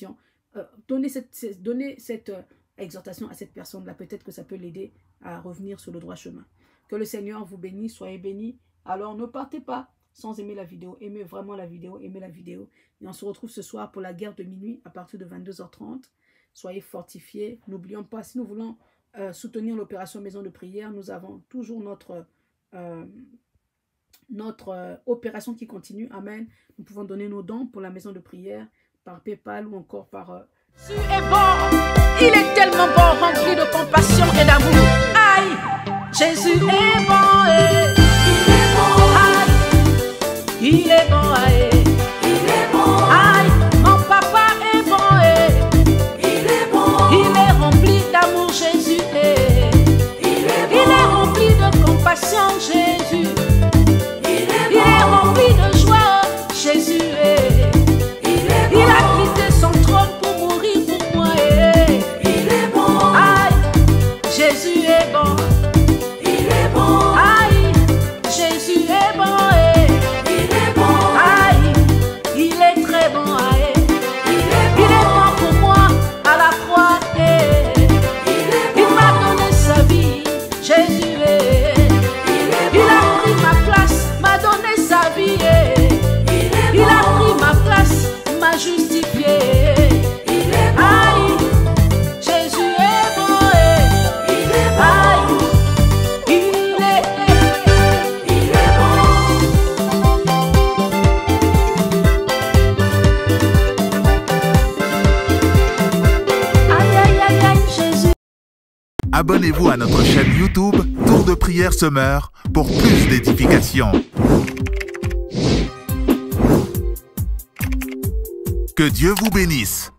Donnez cette exhortation à cette personne-là. Peut-être que ça peut l'aider à revenir sur le droit chemin. Que le Seigneur vous bénisse. Soyez bénis. Alors ne partez pas sans aimer la vidéo. Aimez vraiment la vidéo, aimez la vidéo. Et on se retrouve ce soir pour la guerre de minuit à partir de 22h30. Soyez fortifiés. N'oublions pas, si nous voulons soutenir l'opération Maison de Prière, nous avons toujours notre opération qui continue. Amen. Nous pouvons donner nos dons pour la Maison de Prière par PayPal ou encore par... Jésus est bon, il est tellement bon, rempli de compassion et d'amour. Aïe, Jésus est bon, il est bon, aïe. Il est bon, Aïe, mon papa est bon, il est bon, il est rempli d'amour, Jésus est. il Il est rempli de compassion, Jésus. est Il est rempli de joie, Jésus est. il Il a quitté son trône pour mourir pour moi. est bon, Aïe, Jésus est bon. il est bon, Aïe, Jésus est bon. il est bon, Aïe, il est très bon. Aïe, il est il est mort pour moi à la croix. Il m'a donné sa vie, Jésus est. Il a pris ma place, m'a donné sa vie. Il a pris ma place, m'a justifié. Aïe, Jésus est bon. Aïe, il est Aïe, aïe, aïe, aïe, Jésus. Abonnez-vous à notre chaîne YouTube Tour de Prière Semeur pour plus d'édification. Que Dieu vous bénisse.